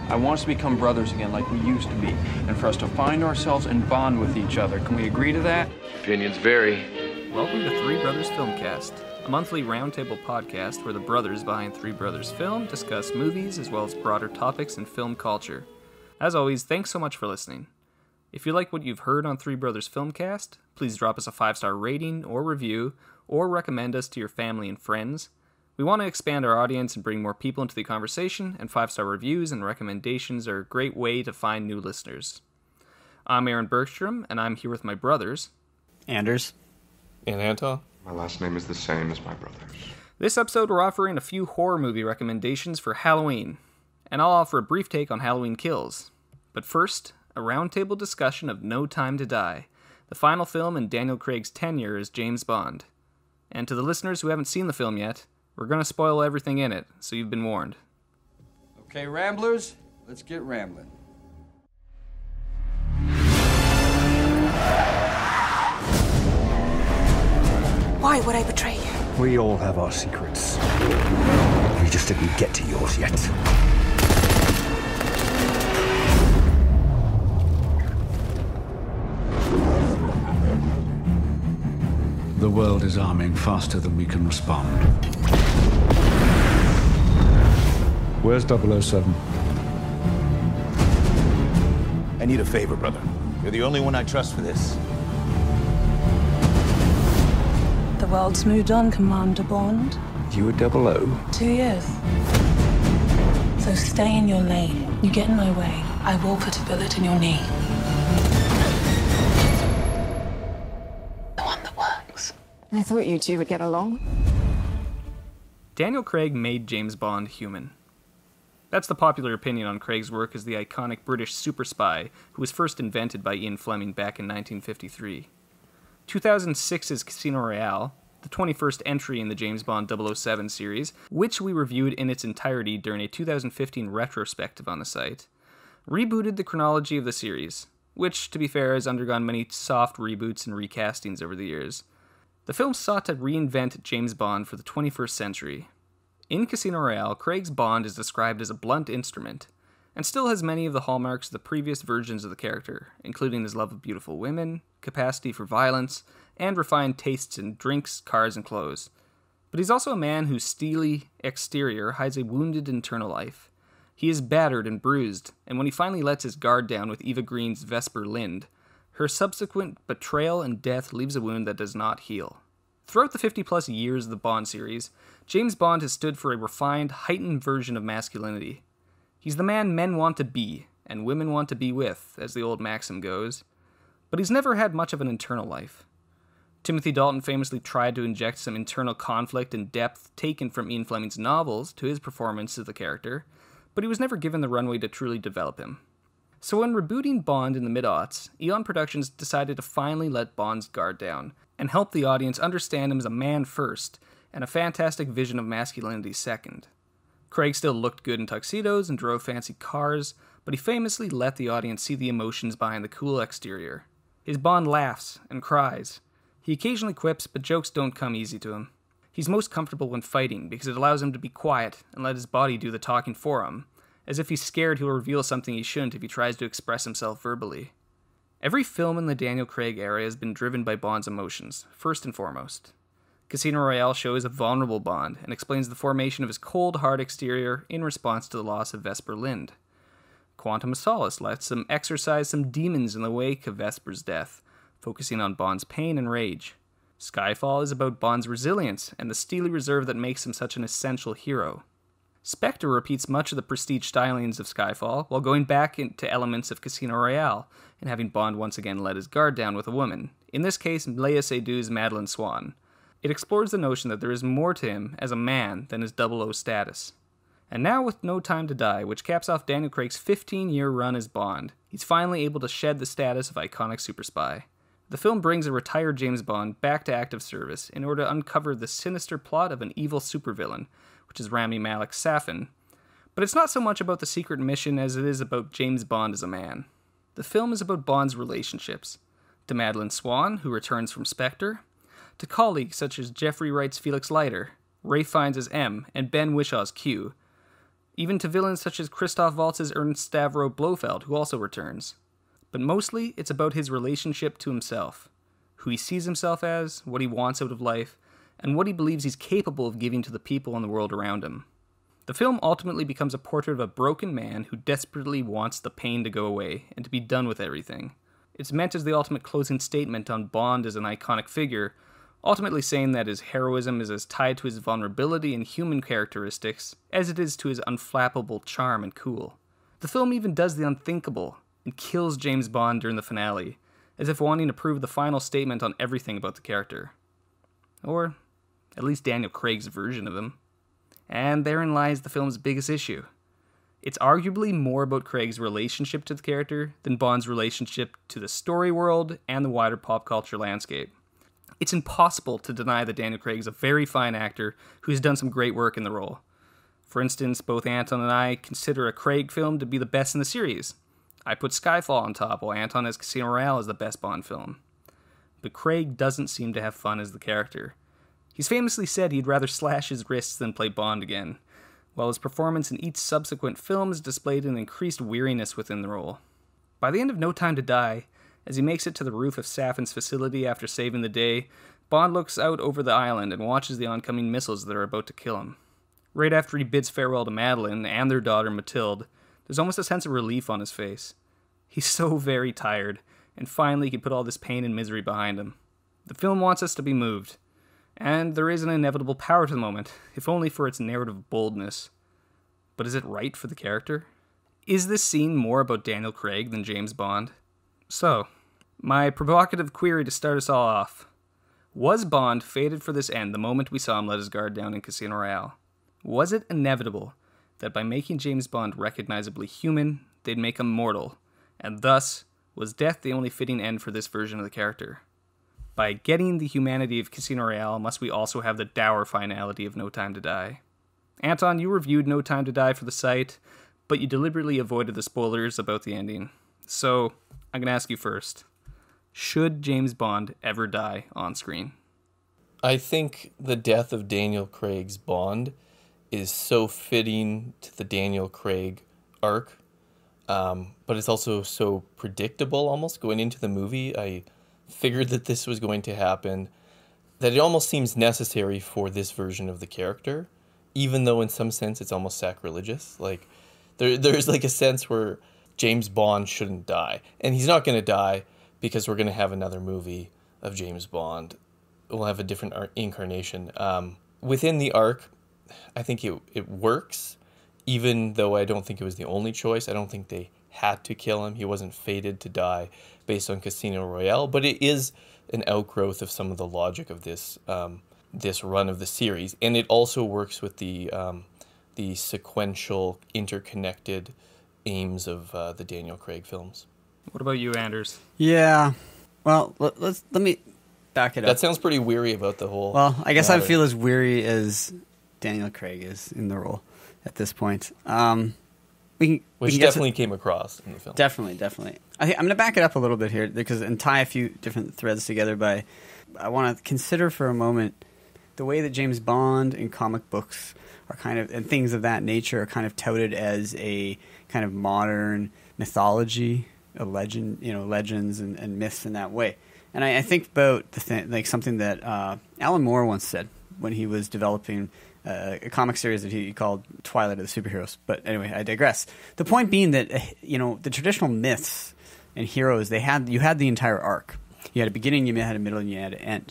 I want us to become brothers again like we used to be, and for us to find ourselves and bond with each other. Can we agree to that? Opinions vary. Welcome to Three Brothers Filmcast, a monthly roundtable podcast where the brothers behind Three Brothers Film discuss movies as well as broader topics in film culture. As always, thanks so much for listening. If you like what you've heard on Three Brothers Filmcast, please drop us a 5-star rating or review, or recommend us to your family and friends. We want to expand our audience and bring more people into the conversation, and 5-star reviews and recommendations are a great way to find new listeners. I'm Aaron Bergstrom, and I'm here with my brothers, Anders. And Anton. My last name is the same as my brother's. This episode we're offering a few horror movie recommendations for Halloween, and I'll offer a brief take on Halloween Kills. But first, a roundtable discussion of No Time to Die, the final film in Daniel Craig's tenure as James Bond. And to the listeners who haven't seen the film yet, we're going to spoil everything in it, so you've been warned. Okay, Ramblers, let's get rambling. Why would I betray you? We all have our secrets. We just didn't get to yours yet. The world is arming faster than we can respond. Where's 007? I need a favor, brother. You're the only one I trust for this. The world's moved on, Commander Bond. You were 00? 2 years. So stay in your lane. You get in my way, I will put a bullet in your knee. The one that works. I thought you two would get along. Daniel Craig made James Bond human. That's the popular opinion on Craig's work as the iconic British super spy who was first invented by Ian Fleming back in 1953. 2006's Casino Royale, the 21st entry in the James Bond 007 series, which we reviewed in its entirety during a 2015 retrospective on the site, rebooted the chronology of the series, which, to be fair, has undergone many soft reboots and recastings over the years. The film sought to reinvent James Bond for the 21st century. In Casino Royale, Craig's Bond is described as a blunt instrument, and still has many of the hallmarks of the previous versions of the character, including his love of beautiful women, capacity for violence, and refined tastes in drinks, cars, and clothes. But he's also a man whose steely exterior hides a wounded internal life. He is battered and bruised, and when he finally lets his guard down with Eva Green's Vesper Lind, her subsequent betrayal and death leaves a wound that does not heal. Throughout the 50-plus years of the Bond series, James Bond has stood for a refined, heightened version of masculinity. He's the man men want to be, and women want to be with, as the old maxim goes. But he's never had much of an internal life. Timothy Dalton famously tried to inject some internal conflict and depth taken from Ian Fleming's novels to his performance of the character, but he was never given the runway to truly develop him. So when rebooting Bond in the mid-aughts, Eon Productions decided to finally let Bond's guard down, and help the audience understand him as a man first, and a fantastic vision of masculinity second. Craig still looked good in tuxedos and drove fancy cars, but he famously let the audience see the emotions behind the cool exterior. His Bond laughs and cries. He occasionally quips, but jokes don't come easy to him. He's most comfortable when fighting because it allows him to be quiet and let his body do the talking for him, as if he's scared he'll reveal something he shouldn't if he tries to express himself verbally. Every film in the Daniel Craig era has been driven by Bond's emotions, first and foremost. Casino Royale shows a vulnerable Bond and explains the formation of his cold, hard exterior in response to the loss of Vesper Lind. Quantum of Solace lets him exorcise some demons in the wake of Vesper's death, focusing on Bond's pain and rage. Skyfall is about Bond's resilience and the steely reserve that makes him such an essential hero. Spectre repeats much of the prestige stylings of Skyfall while going back into elements of Casino Royale and having Bond once again let his guard down with a woman, in this case Léa Seydoux' Madeleine Swan. It explores the notion that there is more to him as a man than his 00 status. And now with No Time to Die, which caps off Daniel Craig's 15-year run as Bond, he's finally able to shed the status of iconic super spy. The film brings a retired James Bond back to active service in order to uncover the sinister plot of an evil supervillain, which is Rami Malek's Safin. But it's not so much about the secret mission as it is about James Bond as a man. The film is about Bond's relationships, to Madeleine Swan, who returns from Spectre, to colleagues such as Jeffrey Wright's Felix Leiter, Ray Fiennes as M, and Ben Wishaw's Q. even to villains such as Christoph Waltz's Ernst Stavro Blofeld, who also returns. But mostly, it's about his relationship to himself, who he sees himself as, what he wants out of life, and what he believes he's capable of giving to the people in the world around him. The film ultimately becomes a portrait of a broken man who desperately wants the pain to go away and to be done with everything. It's meant as the ultimate closing statement on Bond as an iconic figure, ultimately saying that his heroism is as tied to his vulnerability and human characteristics as it is to his unflappable charm and cool. The film even does the unthinkable and kills James Bond during the finale, as if wanting to prove the final statement on everything about the character. Or at least Daniel Craig's version of him. And therein lies the film's biggest issue. It's arguably more about Craig's relationship to the character than Bond's relationship to the story world and the wider pop culture landscape. It's impossible to deny that Daniel Craig is a very fine actor who has done some great work in the role. For instance, both Anton and I consider a Craig film to be the best in the series. I put Skyfall on top, while Anton has Casino Royale as the best Bond film. But Craig doesn't seem to have fun as the character. He's famously said he'd rather slash his wrists than play Bond again, while his performance in each subsequent film has displayed an increased weariness within the role. By the end of No Time to Die, as he makes it to the roof of Safin's facility after saving the day, Bond looks out over the island and watches the oncoming missiles that are about to kill him. Right after he bids farewell to Madeline and their daughter Mathilde, there's almost a sense of relief on his face. He's so very tired, and finally he can put all this pain and misery behind him. The film wants us to be moved, and there is an inevitable power to the moment, if only for its narrative boldness. But is it right for the character? Is this scene more about Daniel Craig than James Bond? So, my provocative query to start us all off. Was Bond fated for this end the moment we saw him let his guard down in Casino Royale? Was it inevitable that by making James Bond recognizably human, they'd make him mortal, and thus, was death the only fitting end for this version of the character? By getting the humanity of Casino Royale, must we also have the dour finality of No Time to Die? Anton, you reviewed No Time to Die for the site, but you deliberately avoided the spoilers about the ending. So, I'm going to ask you first. Should James Bond ever die on screen? I think the death of Daniel Craig's Bond is so fitting to the Daniel Craig arc, but it's also so predictable almost going into the movie. I figured that this was going to happen, that it almost seems necessary for this version of the character, even though in some sense it's almost sacrilegious. Like there's like a sense where James Bond shouldn't die, and he's not going to die because we're going to have another movie of James Bond. We'll have a different incarnation. Within the arc, I think it works, even though I don't think it was the only choice. I don't think they had to kill him. He wasn't fated to die based on Casino Royale, but it is an outgrowth of some of the logic of this this run of the series, and it also works with the sequential, interconnected aims of the Daniel Craig films. What about you, Anders? Yeah, well, let me back it up. That sounds pretty weary about the whole. Well, I guess matter. I feel as weary as Daniel Craig is in the role at this point. Which definitely came across in the film. Definitely. I'm going to back it up a little bit here and tie a few different threads together I want to consider for a moment the way that James Bond in comic books are kind of, and things of that nature are kind of touted as a kind of modern mythology, a legend, legends and myths in that way. And I think about the thing, like something that Alan Moore once said when he was developing a comic series that he called Twilight of the Superheroes. But anyway, I digress. The point being that the traditional myths and heroes, you had the entire arc. You had a beginning, you had a middle, and you had an end.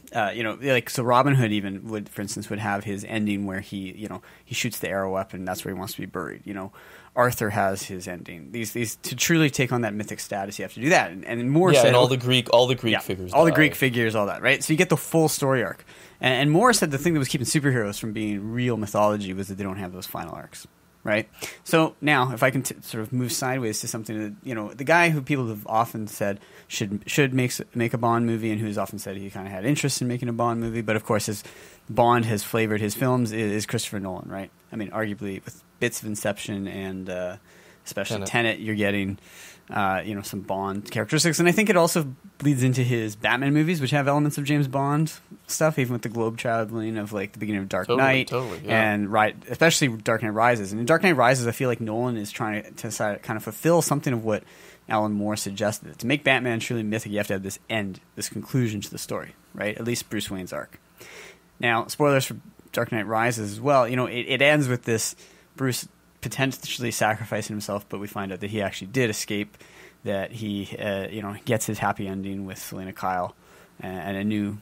So Robin Hood even would have his ending where he shoots the arrow up and that's where he wants to be buried. Arthur has his ending. These to truly take on that mythic status, you have to do that. And Moore said, and all the Greek figures, all the Greek figures, all that, right? So you get the full story arc. And Moore said the thing that was keeping superheroes from being real mythology was that they don't have those final arcs, right? So now, if I can sort of move sideways to something that the guy who people have often said should make a Bond movie, and who's often said he kind of had interest in making a Bond movie, but of course his Bond has flavored his films is Christopher Nolan, right? I mean, arguably with bits of Inception and especially Tenet, you're getting some Bond characteristics, and I think it also bleeds into his Batman movies, which have elements of James Bond stuff, even with the globe traveling of like the beginning of Dark Knight, and especially Dark Knight Rises. And in Dark Knight Rises, I feel like Nolan is trying to kind of fulfill something of what Alan Moore suggested. To make Batman truly mythic, you have to have this end, this conclusion to the story, right? At least Bruce Wayne's arc. Now, spoilers for Dark Knight Rises as well. It ends with this Bruce potentially sacrificing himself, but we find out that he actually did escape, that he gets his happy ending with Selena Kyle, and a new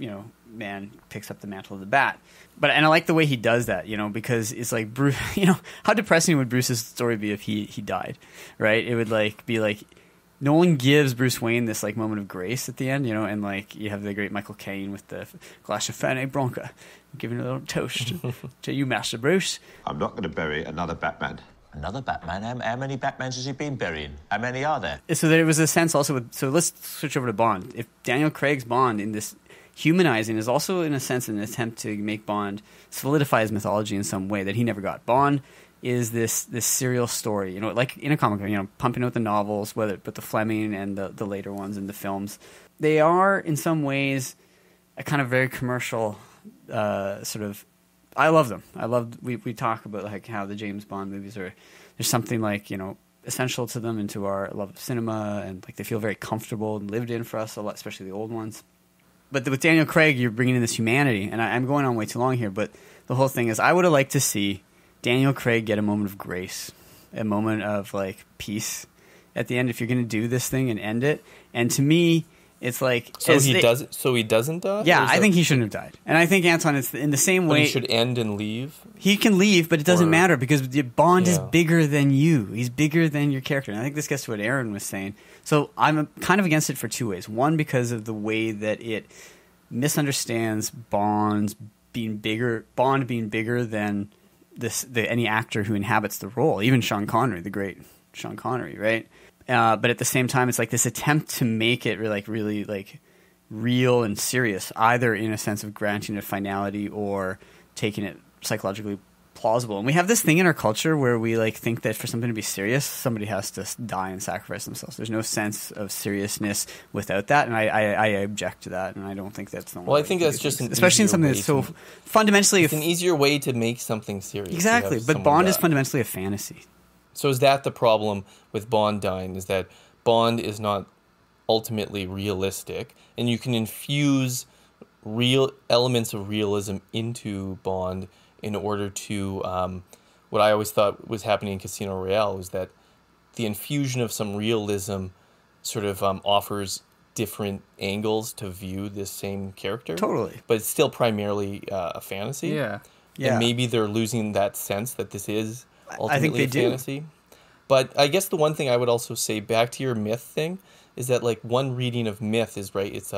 man picks up the mantle of the Bat. And I like the way he does that, because it's like Bruce, how depressing would Bruce's story be if he died, right? It would be like Nolan gives Bruce Wayne this like moment of grace at the end, and like you have the great Michael Caine with the glass of Fernet Branca, giving a little toast to you, Master Bruce. I'm not going to bury another Batman. Another Batman? How many Batmans has he been burying? How many are there? So there was a sense also so let's switch over to Bond. If Daniel Craig's Bond in this humanizing is also in a sense an attempt to make Bond solidify his mythology in some way that he never got. Bond is this serial story, like in a comic book, pumping out the novels, but the Fleming and the later ones in the films. They are in some ways a kind of very commercial sort of. I love them. We talk about like how the James Bond movies there's something like essential to them and to our love of cinema, and like they feel very comfortable and lived in for us a lot, especially the old ones. But with Daniel Craig, you're bringing in this humanity, and I'm going on way too long here. But the whole thing is, I would have liked to see Daniel Craig get a moment of grace, a moment of like peace at the end. If you're going to do this thing and end it, and to me, it's like he doesn't die. Yeah, I think he shouldn't have died, and I think Anton, it's in the same way. He should end and leave. He can leave, but it doesn't matter because Bond is bigger than you. He's bigger than your character, and I think this gets to what Aaron was saying. So I'm kind of against it for two ways. One, because of the way that it misunderstands Bond being bigger than any actor who inhabits the role, even Sean Connery, the great Sean Connery, right? But at the same time, it's like this attempt to make it really real and serious, either in a sense of granting it finality or taking it psychologically plausible. And we have this thing in our culture where we like think that for something to be serious, somebody has to die and sacrifice themselves. There's no sense of seriousness without that, and I object to that, and I don't think that's the well. I think that's just especially in something that's so fundamentally. It's an easier way to make something serious. Exactly, but Bond is fundamentally a fantasy. So is that the problem with Bond dying? Is that Bond is not ultimately realistic, and you can infuse real elements of realism into Bond in order to what I always thought was happening in Casino Royale was that the infusion of some realism sort of offers different angles to view this same character. Totally. But it's still primarily a fantasy. Yeah. And maybe they're losing that sense that this is ultimately a fantasy. But I guess the one thing I would also say, back to your myth thing, is that like one reading of myth is right. It's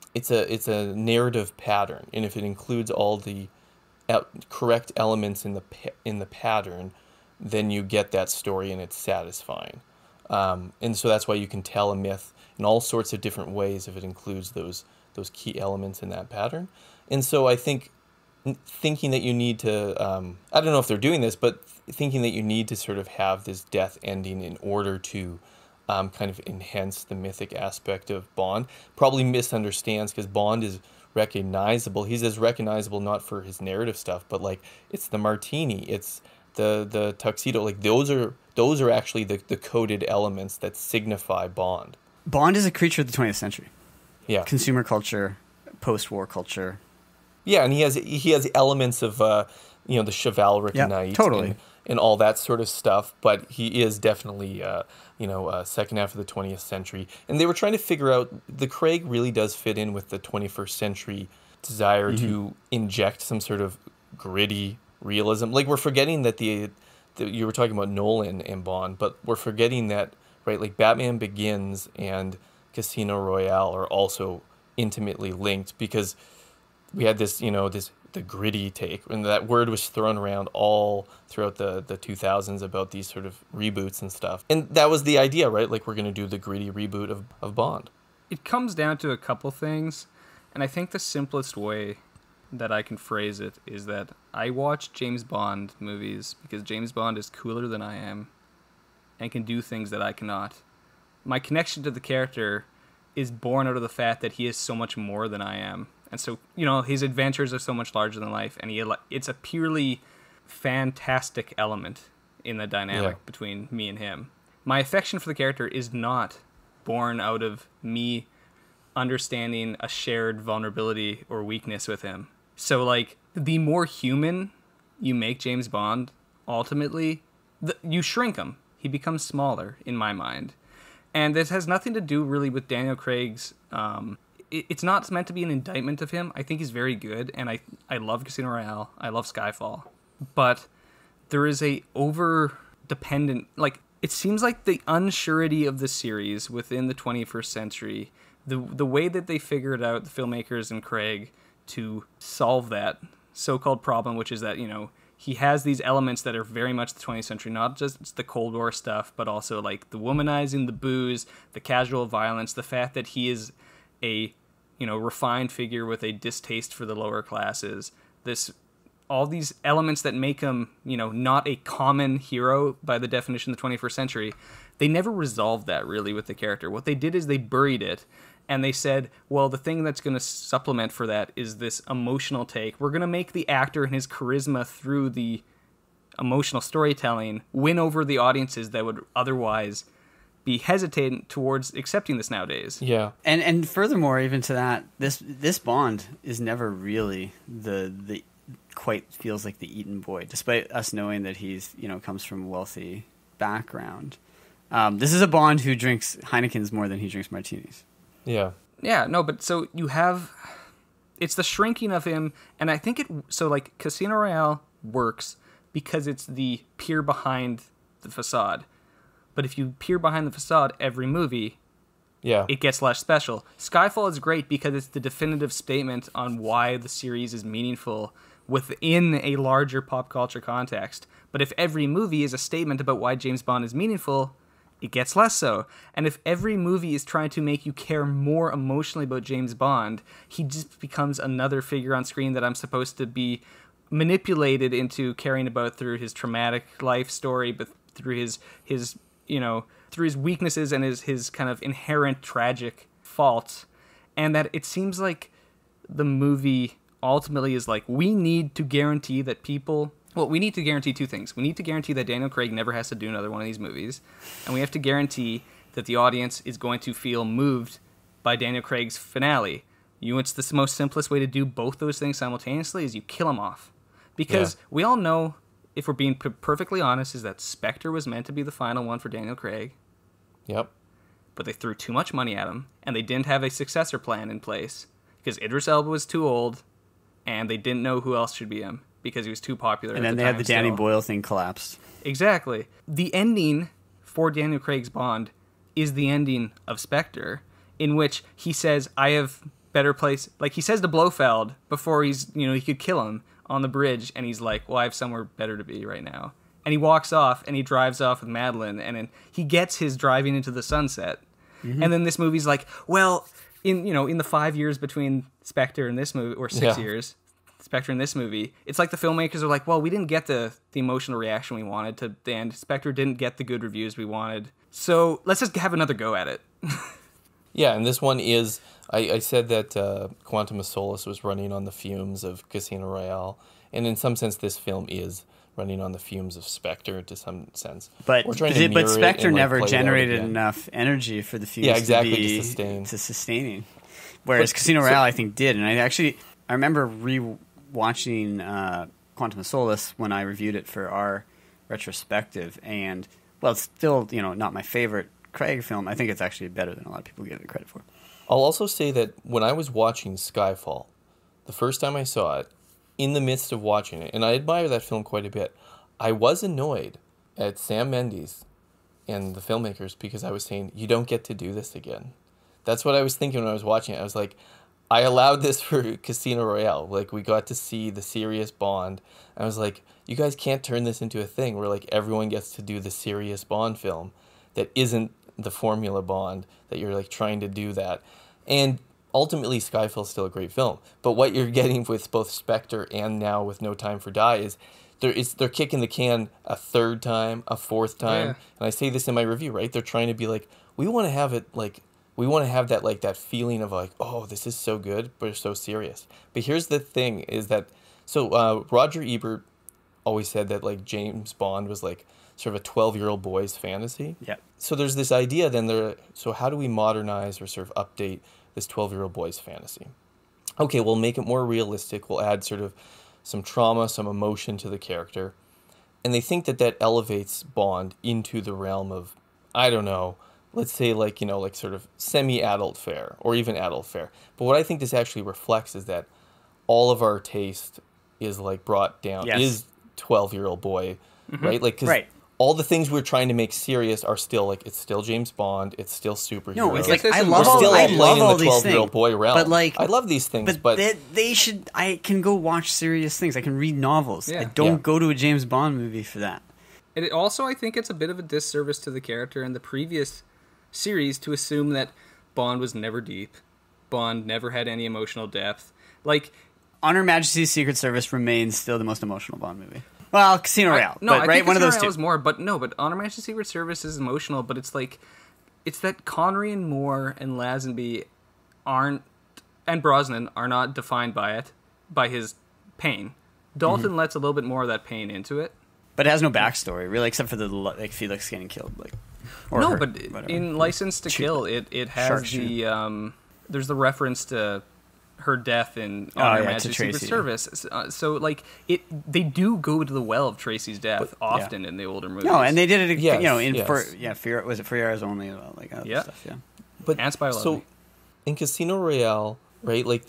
a narrative pattern, and if it includes all the correct elements in the pattern, then you get that story and it's satisfying. And so that's why you can tell a myth in all sorts of different ways if it includes those key elements in that pattern. And so I think thinking that you need to, I don't know if they're doing this, but thinking that you need to sort of have this death ending in order to kind of enhance the mythic aspect of Bond probably misunderstands, because Bond is recognizable. He's as recognizable not for his narrative stuff, but like it's the martini, it's the tuxedo. Like those are actually the coded elements that signify Bond. Bond is a creature of the 20th century. Yeah. Consumer culture, post-war culture. Yeah, and he has elements of the chivalric knight, totally, and all that sort of stuff. But he is definitely second half of the 20th century, and they were trying to figure out the Craig really does fit in with the 21st century desire to inject some sort of gritty realism. Like we're forgetting that you were talking about Nolan and Bond, but we're forgetting that like Batman Begins and Casino Royale are also intimately linked, because we had this, the gritty take, and that word was thrown around all throughout the 2000s about these sort of reboots and stuff. And that was the idea, right? Like we're going to do the gritty reboot of Bond. It comes down to a couple things, and I think the simplest way that I can phrase it is that I watch James Bond movies because James Bond is cooler than I am. and can do things that I cannot. My connection to the character is born out of the fact that he is so much more than I am. And so, his adventures are so much larger than life, and it's a purely fantastic element in the dynamic between me and him. My affection for the character is not born out of me understanding a shared vulnerability or weakness with him. So, like, the more human you make James Bond, ultimately, you shrink him. He becomes smaller, in my mind. And this has nothing to do, really, with Daniel Craig's... it's not meant to be an indictment of him. I think he's very good, and I love Casino Royale. I love Skyfall. But there is a over-dependent... Like, it seems like the unsurety of the series within the 21st century, the way that they figured out, the filmmakers and Craig, to solve that so-called problem, which is that, he has these elements that are very much the 20th century, not just the Cold War stuff, but also like the womanizing, the booze, the casual violence, the fact that he is a, refined figure with a distaste for the lower classes. All these elements that make him, not a common hero by the definition of the 21st century, they never resolved that really with the character. What they did is they buried it, and they said, well, the thing that's going to supplement for that is this emotional take. We're going to make the actor and his charisma through the emotional storytelling win over the audiences that would otherwise be hesitant towards accepting this nowadays. Yeah. And furthermore, even to that, this Bond is never really the quite feels like the Eton boy, despite us knowing that he's, comes from a wealthy background. This is a Bond who drinks Heinekens more than he drinks martinis. Yeah. Yeah, no, but so you have... It's the shrinking of him, and I think Casino Royale works because it's the peer behind the facade. But if you peer behind the facade every movie, it gets less special. Skyfall is great because it's the definitive statement on why the series is meaningful within a larger pop culture context. But if every movie is a statement about why James Bond is meaningful, it gets less so. And if every movie is trying to make you care more emotionally about James Bond, he just becomes another figure on screen that I'm supposed to be manipulated into caring about through his traumatic life story, but through his through his weaknesses and his kind of inherent tragic faults. And that it seems like the movie ultimately is like, we need to guarantee that people... Well, we need to guarantee two things. We need to guarantee that Daniel Craig never has to do another one of these movies. And we have to guarantee that the audience is going to feel moved by Daniel Craig's finale. It's the most simplest way to do both those things simultaneously is you kill him off. Because we all know, if we're being perfectly honest, is that Spectre was meant to be the final one for Daniel Craig. Yep. But they threw too much money at him, and they didn't have a successor plan in place. Because Idris Elba was too old, and they didn't know who else should be him. Because he was too popular. And then they had the Danny Boyle thing collapsed. Exactly. The ending for Daniel Craig's Bond is the ending of Spectre, in which he says, I have better place. Like, he says to Blofeld before he could kill him on the bridge, and he's like, well, I have somewhere better to be right now. And he walks off, and he drives off with Madeline, and then he gets his driving into the sunset. Mm-hmm. And then this movie's like, well, in the 5 years between Spectre and this movie, or 6 years... Spectre in this movie, it's like the filmmakers are like, well, we didn't get the emotional reaction we wanted to the end. Spectre didn't get the good reviews we wanted. So let's just have another go at it. Yeah, and this one is, I said that Quantum of Solace was running on the fumes of Casino Royale. And in some sense, this film is running on the fumes of Spectre to some sense. But Spectre never generated enough energy for the fumes to sustaining. Whereas Casino Royale, I think, did. And I remember watching Quantum of Solace when I reviewed it for our retrospective, and it's still not my favorite Craig film. I think it's actually better than a lot of people give it credit for. I'll also say that when I was watching Skyfall, the first time I saw it, in the midst of watching it, and I admire that film quite a bit, I was annoyed at Sam Mendes and the filmmakers because I was saying, you don't get to do this again. That's what I was thinking when I was watching it. I was like, I allowed this for Casino Royale. Like, we got to see the serious Bond. And I was like, you guys can't turn this into a thing where, like, everyone gets to do the serious Bond film that isn't the formula Bond, that you're, like, trying to do that. And ultimately, Skyfall's still a great film. But what you're getting with both Spectre and now with No Time to Die is they're kicking the can a third time, a fourth time, Yeah. and I say this in my review, right? They're trying to be like, we want to have it like, we want to have that like that feeling of like, oh, this is so good, but it's so serious. But here's the thing: is that Roger Ebert always said that like James Bond was like sort of a 12-year-old boy's fantasy. Yeah. So there's this idea then so how do we modernize or sort of update this 12-year-old boy's fantasy? Okay, we'll make it more realistic. We'll add sort of some trauma, some emotion to the character. And they think that elevates Bond into the realm of, I don't know, let's say like, you know, like sort of semi-adult fare or even adult fare. But what I think this actually reflects is that all of our taste is like brought down, Yes. is 12-year-old boy, right? Like, 'cause Right. all the things we're trying to make serious are still like, it's still James Bond, it's still superhero. No, it's like, like I we're love still I playing love in all the these 12-year-old things, boy realm. but like, I love these things, but they should. I can go watch serious things. I can read novels. Yeah. I don't Yeah. go to a James Bond movie for that. And it also, I think it's a bit of a disservice to the character in the previous series to assume that Bond was never deep. Bond never had any emotional depth. Like, On Her Majesty's Secret Service remains still the most emotional Bond movie. Well, Casino Royale, no, but, I right, think one of those Casino two. Royale is more, but On Her Majesty's Secret Service is emotional, but it's like, it's that Connery and Moore and Lazenby aren't, and Brosnan are not defined by his pain. Dalton lets a little bit more of that pain into it. But it has no backstory, really, except for the like Felix getting killed. Like, or No, her, but whatever. in License to Kill, it has Shark shoot. the there's the reference to her death in Oh, On Her yeah, to Majesty's Secret Tracy, yeah. Service. So like they do go to the well of Tracy's death often in the older movies. No, and they did it, Yes, you know, in yes. for was it For Your Eyes Only, like other Yeah. stuff, yeah. But And Spy so Lovely. in Casino Royale, right? Like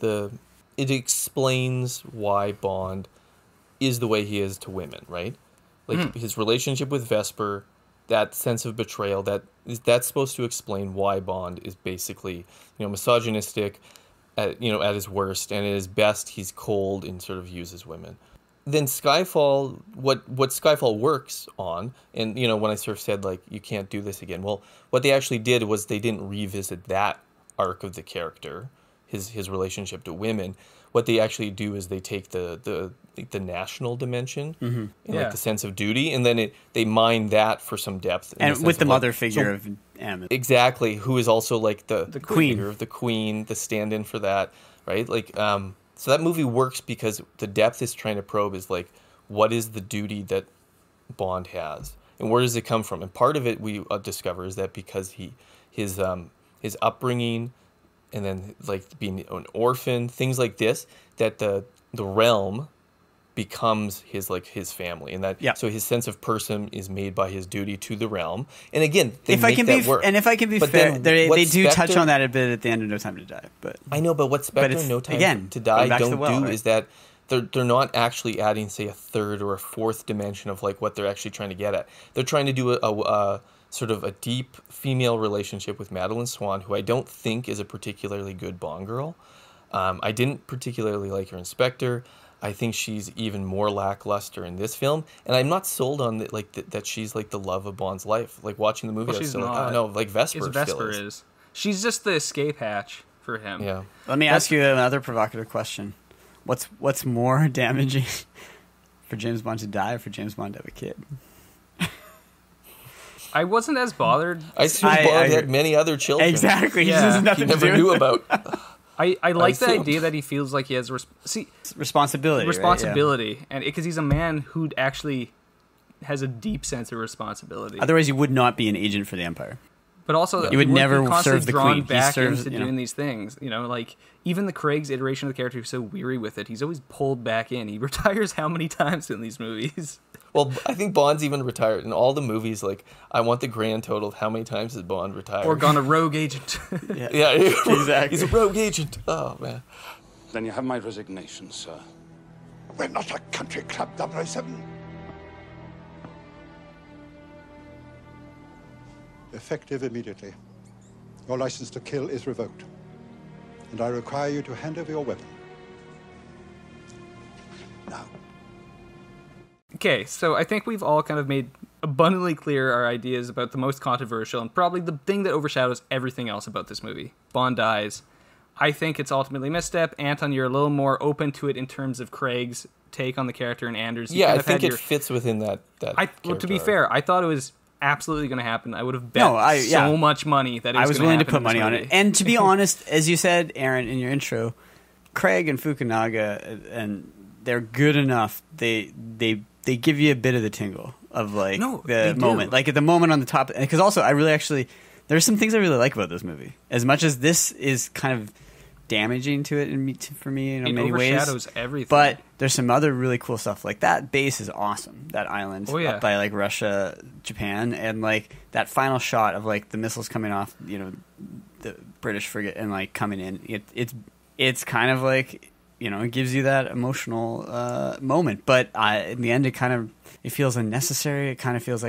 it explains why Bond is the way he is to women, right? Like his relationship with Vesper, that sense of betrayal, that's supposed to explain why Bond is basically, misogynistic, at his worst, and at his best he's cold and sort of uses women. Then Skyfall, what Skyfall works on, and when I sort of said like you can't do this again, well, what they actually did was they didn't revisit that arc of the character, his relationship to women. What they actually do is they take the national dimension and like the sense of duty, and then they mine that for some depth. And with the mother figure of M. Exactly, who is also like the queen. figure of the queen, the stand-in for that, right? Like, so that movie works because the depth is trying to probe is like, what is the duty that Bond has, and where does it come from? And part of it we discover is that because his upbringing, and then like being an orphan, things like this, that the realm becomes his family, and that so his sense of person is made by his duty to the realm. And again, if I can be fair, they do touch on that a bit at the end of No Time to Die. But I know, but what Spectre and No Time to Die don't do is that they're not actually adding, say, a third or a fourth dimension of like what they're actually trying to get at. They're trying to do a sort of a deep female relationship with Madeline Swan, who I don't think is a particularly good Bond girl. I didn't particularly like her in Spectre. I think she's even more lackluster in this film, and I'm not sold on that she's like the love of Bond's life. Like watching the movie, I was still like, oh no, like Vesper is. She's just the escape hatch for him. Yeah. Let me ask you another provocative question: What's more damaging for James Bond to die, or for James Bond to have a kid? I wasn't as bothered. I assume Bond had many other children. Exactly. Yeah. He never knew about. I like the idea that he feels like he has responsibility. Responsibility, right? and because he's a man who actually has a deep sense of responsibility. Otherwise, you would not be an agent for the Empire. But also, you would never constantly serve the drawn queen. Back he serves, into doing these things. Like even the Craig's iteration of the character who's so weary with it, he's always pulled back in. He retires how many times in these movies? Well, I think Bond's even retired in all the movies. Like, I want the grand total of how many times has Bond retired. Or gone a rogue agent. yeah, exactly. He's a rogue agent. Oh, man. Then you have my resignation, sir. We're not a country club, 007. Effective immediately. Your license to kill is revoked. And I require you to hand over your weapon. Now. Okay, so I think we've all kind of made abundantly clear our ideas about the most controversial and probably the thing that overshadows everything else about this movie. Bond dies. I think it's ultimately a misstep. Anton, you're a little more open to it in terms of Craig's take on the character, and Anders. You Yeah, kind I of think had it fits within that. Well, to be character fair, I thought it was absolutely going to happen. I would have bet so much money that it was I was gonna willing to happen put in this money on movie. it. And to be honest, as you said, Aaron, in your intro, Craig and Fukunaga, and they're good enough. They give you a bit of the tingle of like the moment, like at the moment on the top. Because also, I really actually there's some things I really like about this movie. As much as this is kind of damaging to it for me in many ways, it overshadows everything. But there's some other really cool stuff. Like that base is awesome. That island up by like Russia, Japan, and like that final shot of like the missiles coming off, you know, the British frigate and like coming in. It's kind of like, you know, it gives you that emotional moment. But in the end, it feels unnecessary. It kind of feels like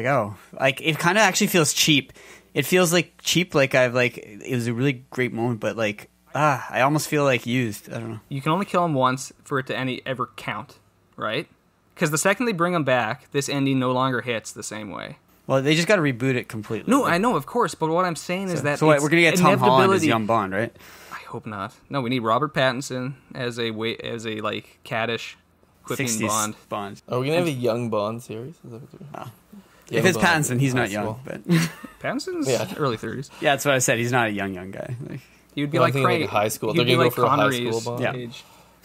it kind of actually feels cheap. It feels like cheap. Like it was a really great moment, but like. I almost feel like used. I don't know. You can only kill him once for it to ever count, right? Because the second they bring him back, this ending no longer hits the same way. Well, they just got to reboot it completely. No, I know, of course, but what I'm saying is that so we're gonna get Tom Holland as young Bond, right? I hope not. No, we need Robert Pattinson as a like caddish, quipping Bond. Are we gonna have a young Bond series? Is that what if it's Pattinson, he's not young, but Pattinson's early 30s. Yeah, that's what I said. He's not a young guy. Like, he would be like Craig. Like high school. They're gonna like go for Connery's a high school Bond. age.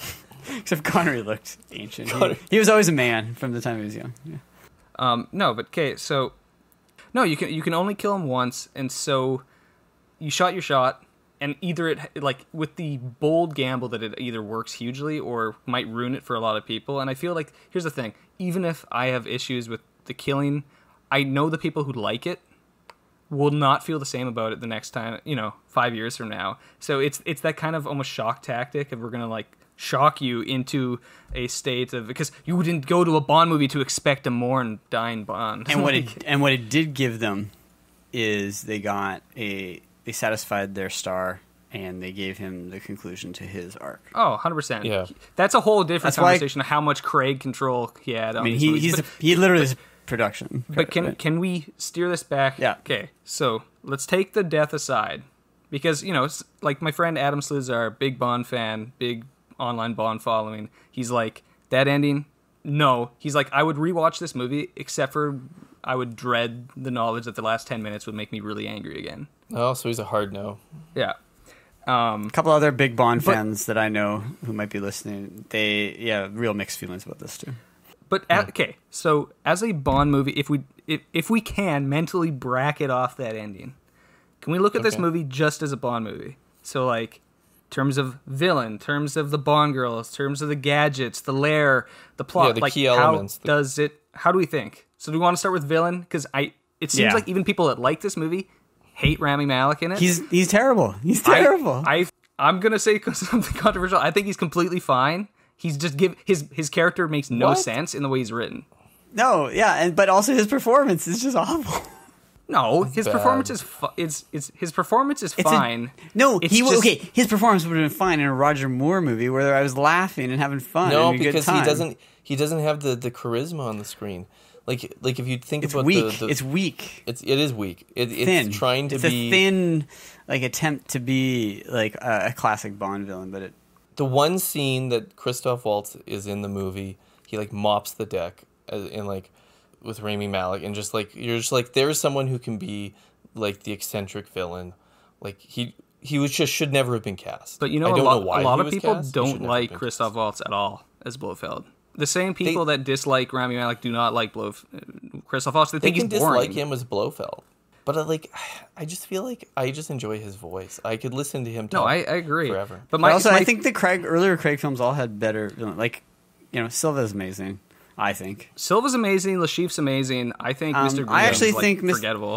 Except Connery looked ancient. He was always a man from the time he was young. Yeah. No, but okay, so no, you can only kill him once, and so you shot your shot, and either it like with the bold gamble that it either works hugely or might ruin it for a lot of people. And I feel like here's the thing: even if I have issues with the killing, I know the people who like it will not feel the same about it the next time, 5 years from now. So it's that kind of almost shock tactic of we're going to like shock you into a state of, because you didn't go to a Bond movie to expect a mourn dying Bond. And what it did give them is they satisfied their star and they gave him the conclusion to his arc. Oh, 100%. Yeah. That's a whole different conversation of how much Craig control he had on these movies. He literally is production. But can we steer this back? Yeah. Okay, so let's take the death aside. Because, it's like my friend Adam Sluzar, big Bond fan, big online Bond following. He's like, that ending? No. He's like, I would rewatch this movie, except for I would dread the knowledge that the last 10 minutes would make me really angry again. Oh, so he's a hard no. Yeah. A couple other big Bond fans that I know who might be listening, real mixed feelings about this too. But okay, so as a Bond movie, if we can mentally bracket off that ending, can we look at this movie just as a Bond movie? So like, terms of villain, terms of the Bond girls, terms of the gadgets, the lair, the plot, the like key elements. How do we think? So do we want to start with villain? Because it seems like even people that like this movie hate Rami Malek in it. He's terrible. He's terrible. I'm gonna say something controversial. I think he's completely fine. He's just his character makes no sense in the way he's written. No, yeah, but also his performance is just awful. No, his performance is his performance is fine. His performance would have been fine in a Roger Moore movie where I was laughing and having fun. No, and a because good time. he doesn't have the charisma on the screen. Like if you think it's about weak. it's weak. It is weak. Thin. It's trying to be a thin, like attempt to be like a classic Bond villain, but it. The one scene that Christoph Waltz is in the movie, he like mops the deck and like with Rami Malek, and just like you're just like there's someone who can be like the eccentric villain, like he should never have been cast. But I don't know why a lot he of was people cast. don't like Christoph Waltz at all as Blofeld. The same people that dislike Rami Malek do not like Christoph Waltz. They think he's boring. Dislike him as Blofeld. But I just feel like I just enjoy his voice. I could listen to him talk. No, I agree. Forever. But I think the earlier Craig films all had better. Like, Silva's amazing. I think Silva's amazing. Lashif's amazing. I think Mr. Green I actually is think forgettable.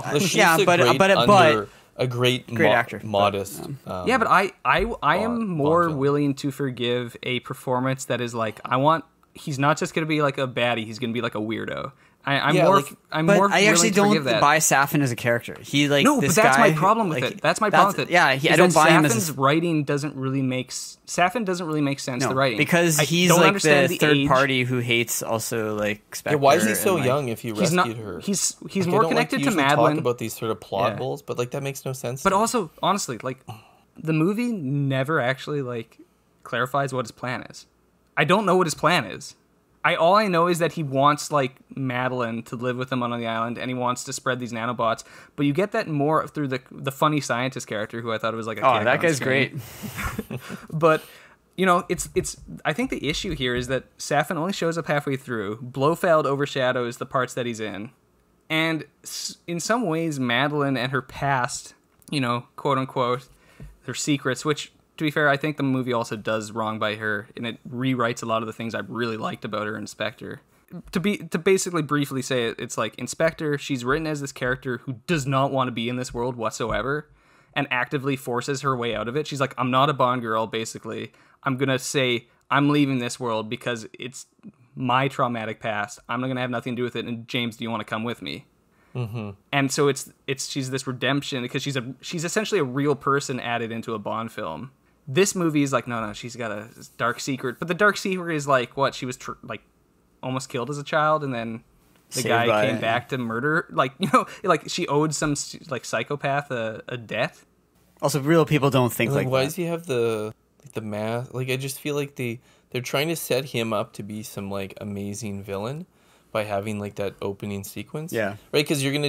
a great actor, modest. Yeah, but I am more willing to forgive a performance that is like he's not just going to be like a baddie. He's going to be like a weirdo. I'm more I actually don't that. buy Safin as a character. He but that's my problem with it. That's my problem with it. Yeah, I don't buy him as writing doesn't really make Safin doesn't really make sense. No, the writing because he's like the third party who hates also like Spectre. Yeah, why is he so young if he rescued her? He's more connected to Madeline. Talk about these sort of plot holes, but like that makes no sense. But also, honestly, like the movie never actually like clarifies what his plan is. I don't know what his plan is. All I know is that he wants like Madeline to live with him on the island, and he wants to spread these nanobots. But you get that more through the funny scientist character, who I thought was like a Oh, kick that on guy's screen. great. But you know, it's. I think the issue here is that Safin only shows up halfway through. Blofeld overshadows the parts that he's in, and in some ways, Madeline and her past, you know, quote unquote, her secrets, which, to be fair, I think the movie also does wrong by her, and it rewrites a lot of the things I really liked about her in Spectre. To basically briefly say it, it's like in Spectre, she's written as this character who does not want to be in this world whatsoever, and actively forces her way out of it. She's like, I'm not a Bond girl, basically. I'm going to say I'm leaving this world because it's my traumatic past. I'm not going to have nothing to do with it, and James, do you want to come with me? Mm-hmm. And so it's she's this redemption because she's essentially a real person added into a Bond film. This movie is like, no, she's got a dark secret. But the dark secret is like, what? She was like almost killed as a child, and then the Saved guy by came it. back to murder. Like, you know, like she owed some like psychopath a debt. Also, real people don't think like why that. does he have the mask? Like, I just feel like they're trying to set him up to be some like amazing villain by having like that opening sequence. Yeah. Right, because you're gonna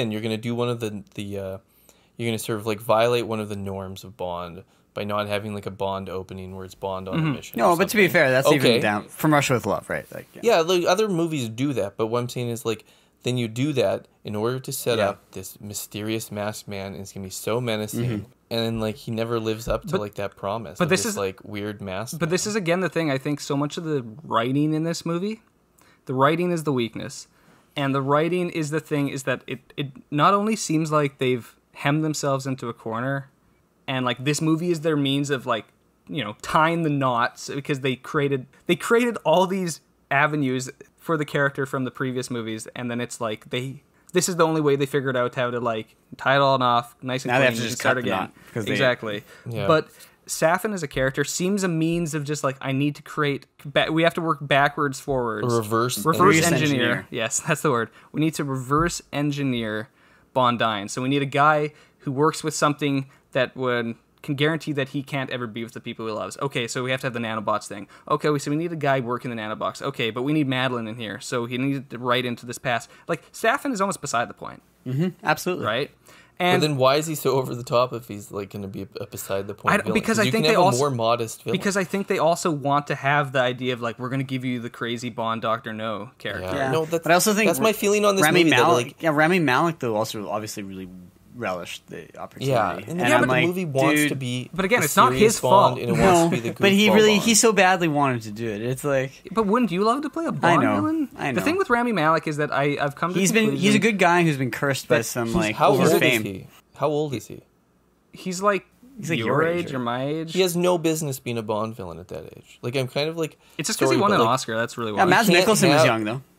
do one of the you're gonna sort of like violate one of the norms of Bond by not having like a Bond opening where it's Bond on a mission. No, or but to be something. fair, that's Okay. even down from Russia with Love, right? Like, Yeah, like other movies do that, but what I'm saying is like then you do that in order to set up this mysterious masked man, and it's gonna be so menacing, and then like he never lives up to like that promise. but of this this is- like weird mask. But this is again the thing. I think so much of the writing in this movie, the writing is the weakness, and the writing is the thing is that it not only seems like they've hemmed themselves into a corner, and like this movie is their means of like, you know, tying the knots because they created all these avenues for the character from the previous movies, and then it's like this is the only way they figured out how to like tie it all off nice and Now they clean have to and just start cut the again. knot, 'cause they- Exactly. Yeah. But Safin as a character seems a means of just like, I need to create we have to work backwards forwards. A reverse engineer. engineer. Yes, that's the word. We need to reverse engineer Bondine. So we need a guy who works with something that can guarantee that he can't ever be with the people he loves. Okay, so we have to have the nanobots thing. Okay, so we need a guy working the nanobots. Okay, but we need Madeline in here, so he needs to write into this past. Like, Safin is almost beside the point, Absolutely. right? But And then why is he so over the top if he's like going to be a beside the point villain? because I you think can they have also a more modest villain. because I think they also want to have the idea of like, we're going to give you the crazy Bond Dr. No character. Yeah. No, that's, but I also think that's my feeling on this Rami movie. Malek, That, like, Rami Malek though also obviously really relished the opportunity. yeah, and I'm but like, the movie wants dude, to be. But again, a it's not serious his Bond, fault. and it no, wants to be the but he goofball really Bond. he so badly wanted to do it. It's like But wouldn't you love to play a Bond know, villain? I The know. thing with Rami Malek is that I've come to he's a good guy who's been cursed by some like How over old is fame. he? How old is he? He's like your age or my age. He has no business being a Bond villain at that age. Like, I'm kind of like. It's just because sorry, he won but, an like, Oscar. That's really why. Yeah, Mads can't Mikkelsen was have- young though.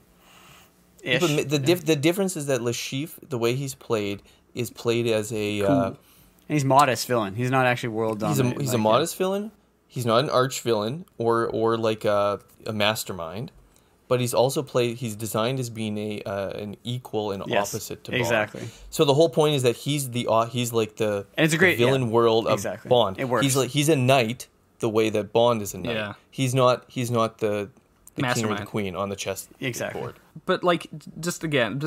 Ish. But the difference is that Le Chiffre, the way he's played, is played as a. And he's modest villain. He's not actually world dominant. He's a modest villain. He's not an arch villain or like a mastermind, but he's also he's designed as being an equal and Yes, opposite to Bond. exactly. So the whole point is that he's like the And it's a great- the villain yeah, world of exactly. Bond. It works. He's a knight the way that Bond is a knight. Yeah. He's not the king or the Mastermind. queen on the chess Exactly. board. But like, just again,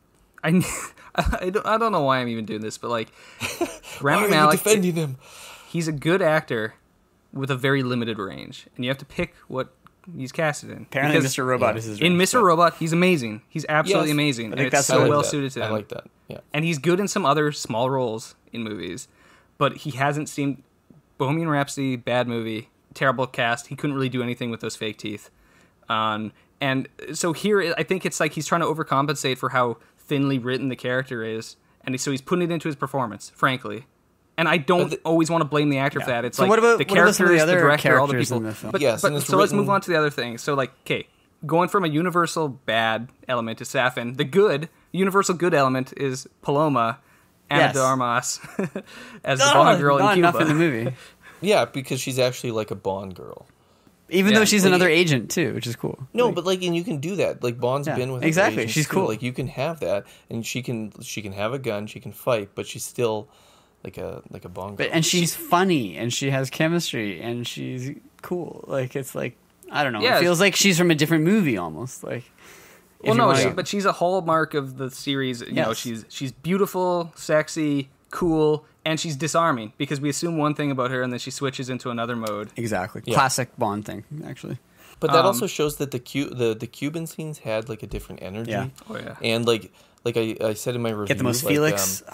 I don't know why I'm even doing this, but like, Why Rami are you Malek, defending him? he's a good actor with a very limited range, and you have to pick what he's casted in. Apparently, Because Mr. Robot is his in range, Mr. but- Robot, he's amazing. He's absolutely Yes, amazing, I and think it's that's so what I well like suited to I him. like that. Yeah. And he's good in some other small roles in movies, but he hasn't seemed. Bohemian Rhapsody, bad movie, terrible cast. He couldn't really do anything with those fake teeth. And so here, I think it's like he's trying to overcompensate for how thinly written the character is, and so he's putting it into his performance, frankly. And I don't always want to blame the actor for that. It's So like what about- the what about some of the characters, other the director, all the characters people. in the film? But, Yes, and but it's so let's written- move on to the other thing. So like, okay, going from a universal bad element to Safin, the universal good element is Paloma, Ana Yes. de Armas, as the Bond girl in not Cuba. enough in the movie. Yeah, because she's actually like a Bond girl. Even Yeah. though she's Like, another agent too, which is cool. No, but like, and you can do that. Like Bond's Yeah, been with other exactly. agents She's too. cool. Like you can have that, and she can have a gun, she can fight, but she's still like a Bond girl. And she's funny, and she has chemistry, and she's cool. Like it's like I don't know. Yeah. It feels like she's from a different movie almost. Like, Well, no, but she's a hallmark of the series. You know, she's beautiful, sexy, cool, and she's disarming because we assume one thing about her and then she switches into another mode. Exactly. Classic Bond thing, actually. But that also shows that the Cuban scenes had like a different energy. Yeah. Oh yeah. And like I said in my review, Get the most Felix.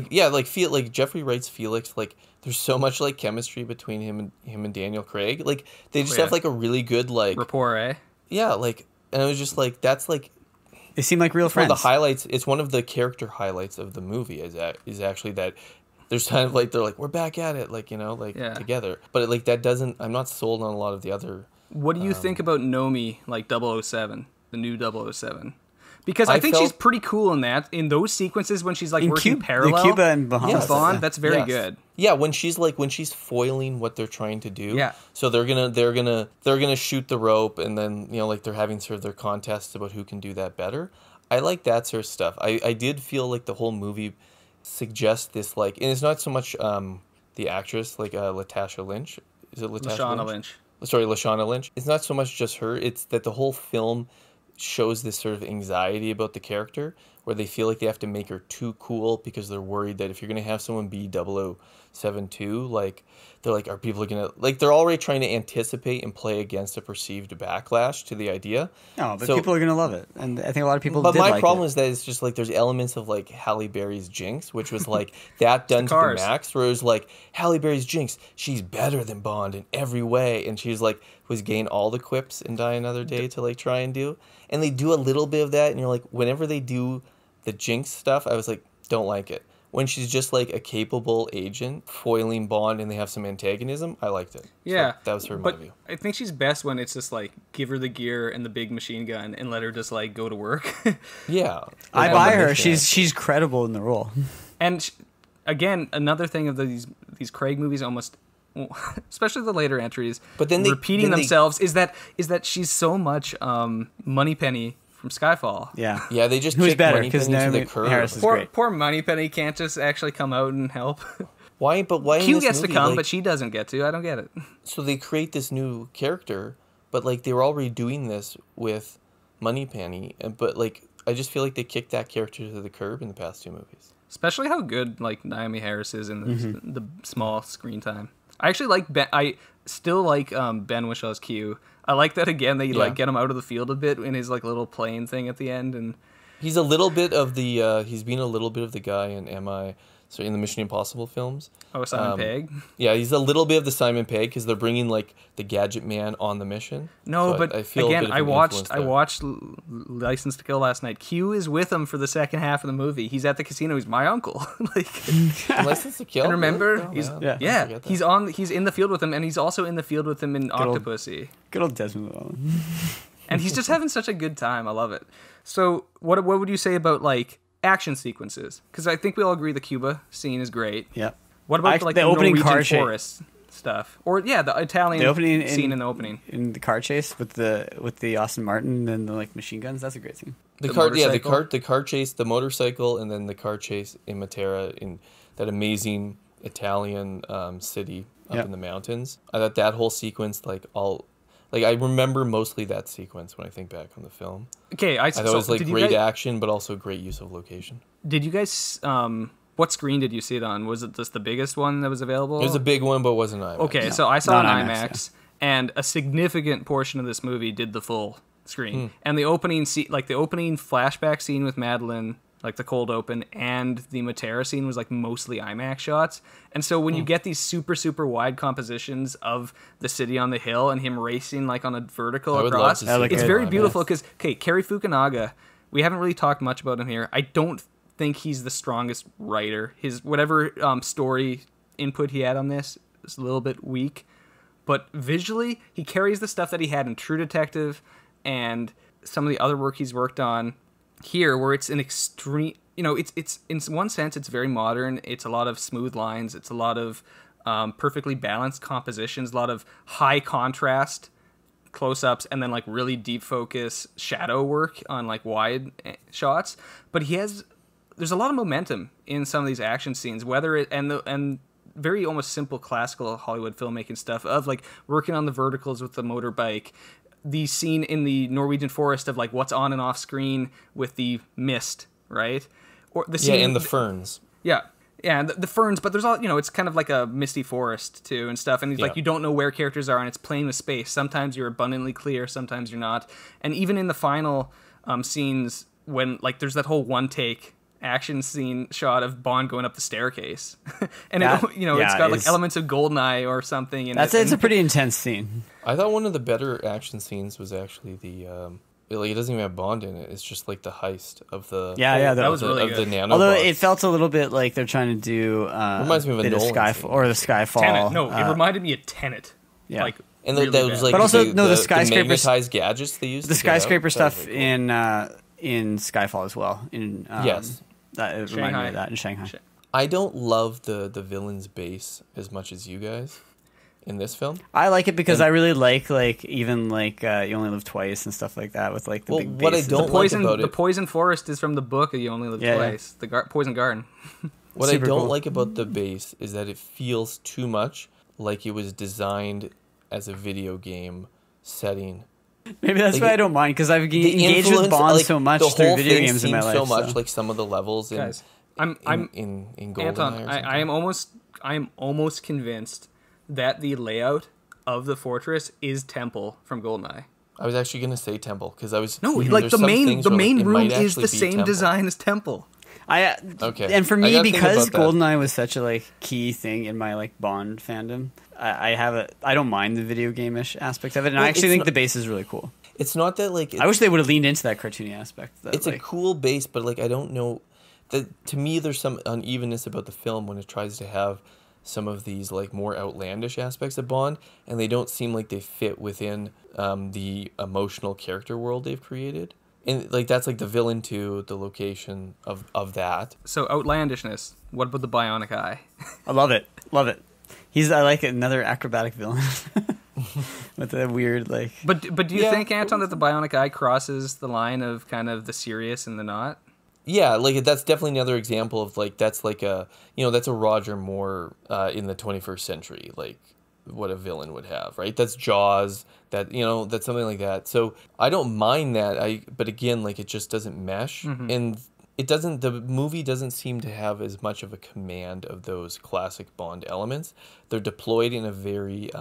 Like Jeffrey Wright's Felix, like there's so much like chemistry between him and Daniel Craig. Like they just have like a really good like rapport, eh? Yeah, like, and it was just like that's like they seem like real friends. One of the highlights. It's one of the character highlights of the movie is actually that there's kind of like they're like we're back at it, like together. But like that doesn't. I'm not sold on a lot of the other. What do you think about Nomi, like 007, the new 007? Because I think she's pretty cool in those sequences when she's like working parallel. The Cuba and Bahamas. Bond, that's very good. Yeah, when she's foiling what they're trying to do. Yeah. So they're gonna shoot the rope, and then like they're having sort of their contests about who can do that better. I like that sort of stuff. I did feel like the whole movie suggests this and it's not so much the actress like Latasha Lynch. Is it Lashana Lynch? Sorry, Lashana Lynch. It's not so much just her. It's that the whole film shows this sort of anxiety about the character where they feel like they have to make her too cool because they're worried that if you're going to have someone be 007 like they're like, are people going to like they're already trying to anticipate and play against a perceived backlash to the idea. No, but people are going to love it, and I think a lot of people. But did my like problem it. is that it's just like there's elements of like Halle Berry's Jinx, which was like that done to the max, where it was like Halle Berry's Jinx, she's better than Bond in every way, and she's like was gain all the quips in Die Another Day to like try and do, and they do a little bit of that, and you're like, whenever they do the Jinx stuff, I was like, don't like it. When she's just like a capable agent foiling Bond and they have some antagonism, I liked it. Yeah. So that was her but movie. I think she's best when it's just like give her the gear and the big machine gun and let her just like go to work. Yeah. I buy her. She's credible in the role. And again, another thing of these Craig movies almost especially the later entries, but then repeating themselves is that she's so much Moneypenny from Skyfall. Yeah, yeah. They just who's better because Harris is great. Poor Moneypenny can't just actually come out and help. Why? But why? Q gets to come, but she doesn't get to. I don't get it. So they create this new character, but like they were already doing this with Moneypenny, but like I just feel like they kicked that character to the curb in the past two movies. Especially how good like Naomi Harris is in the small screen time. I actually like Ben. I still like Ben Whisshaw's Q. I like that again. They like get him out of the field a bit in his like little plane thing at the end, and he's a little bit of the he's been a little bit of the guy in in the Mission Impossible films. Oh, Simon Pegg. Yeah, he's a little bit of the Simon Pegg because they're bringing like the gadget man on the mission. No, so but I feel again, I watched License to Kill last night. Q is with him for the second half of the movie. He's at the casino. He's my uncle. License to Kill. And remember, really? he's in the field with him, and he's also in the field with him in Octopussy. Good old Desmond Llewellyn. And he's just having such a good time. I love it. So, what would you say about like action sequences? Because I think we all agree the Cuba scene is great. Yeah. What about the opening Norwegian car forest stuff? Or the Italian scene in the opening. In the car chase with the Aston Martin and the like machine guns. That's a great scene. The car chase, the motorcycle, and then the car chase in Matera in that amazing Italian city up in the mountains. I thought that whole sequence, I remember mostly that sequence when I think back on the film. Okay, I thought it was like great action, but also great use of location. Did you guys? What screen did you see it on? Was it just the biggest one that was available? It was a big one, but it wasn't IMAX. Okay, so I saw it on IMAX, and a significant portion of this movie did the full screen. And the opening the opening flashback scene with Madeline, like the cold open, and the Matera scene was like mostly IMAX shots. And so when you get these super, super wide compositions of the city on the hill and him racing like on a vertical across, it's very beautiful because, Cary Fukunaga, we haven't really talked much about him here. I don't think he's the strongest writer. His whatever story input he had on this is a little bit weak. But visually, he carries the stuff that he had in True Detective and some of the other work he's worked on here, where it's an extreme, it's in one sense it's very modern. It's a lot of smooth lines. It's a lot of perfectly balanced compositions. A lot of high contrast close-ups, and then like really deep focus shadow work on like wide shots. But there's a lot of momentum in some of these action scenes, whether it and very almost simple classical Hollywood filmmaking stuff of like working on the verticals with the motorbike, the scene in the Norwegian forest of like what's on and off screen with the mist, right? Or the scene and the ferns. Yeah. Yeah, and the ferns, but there's all, it's kind of like a misty forest too and stuff. And like, you don't know where characters are, and it's playing with space. Sometimes you're abundantly clear, sometimes you're not. And even in the final scenes, when like there's that whole one take action scene shot of Bond going up the staircase, and it's got like elements of GoldenEye or something. It's a pretty intense scene. I thought one of the better action scenes was actually the. It doesn't even have Bond in it. It's just like the heist of the that was really good. The nanobots. Although it felt a little bit like they're trying to do reminds me of a Nolan Skyfall or the Skyfall. Tenet. No, it reminded me of Tenet. Yeah, like, and really that was like but also the skyscraper magnetized gadgets they used. The skyscraper stuff cool. in Skyfall as well. Yes, that reminded me of that in Shanghai. I don't love the villain's base as much as you guys. In this film, I like it because I really like even You Only Live Twice and stuff like that with like the big what I don't like about it, the poison forest is from the book of You Only Live Twice, the poison garden. What I don't like about the base is that it feels too much like it was designed as a video game setting. Maybe that's why I don't mind, because I've engaged with Bond so much through video games in my life. So much like some of the levels Guys, in GoldenEye. Anton, I am almost convinced that the layout of the fortress is Temple from GoldenEye. I was actually going to say Temple because I was the main room is the same Temple. Design as Temple. Okay. And for me, because GoldenEye was such a key thing in my Bond fandom, I don't mind the video game-ish aspect of it, and I actually think the base is really cool. It's not that I wish they would have leaned into that cartoony aspect. It's a cool base, but I don't know that to me there's some unevenness about the film when it tries to have some of these more outlandish aspects of Bond, and they don't seem like they fit within the emotional character world they've created. And that's the villain to the location of that. So outlandishness. What about the bionic eye? I love it. I like another acrobatic villain with a weird But do you think, Anton, that the bionic eye crosses the line of kind of the serious and the not? Yeah, that's definitely another example of that's that's a Roger Moore in the 21st century, what a villain would have, right? That's Jaws, that's something like that. So I don't mind that. But again, it just doesn't mesh, and the movie doesn't seem to have as much of a command of those classic Bond elements. They're deployed in a very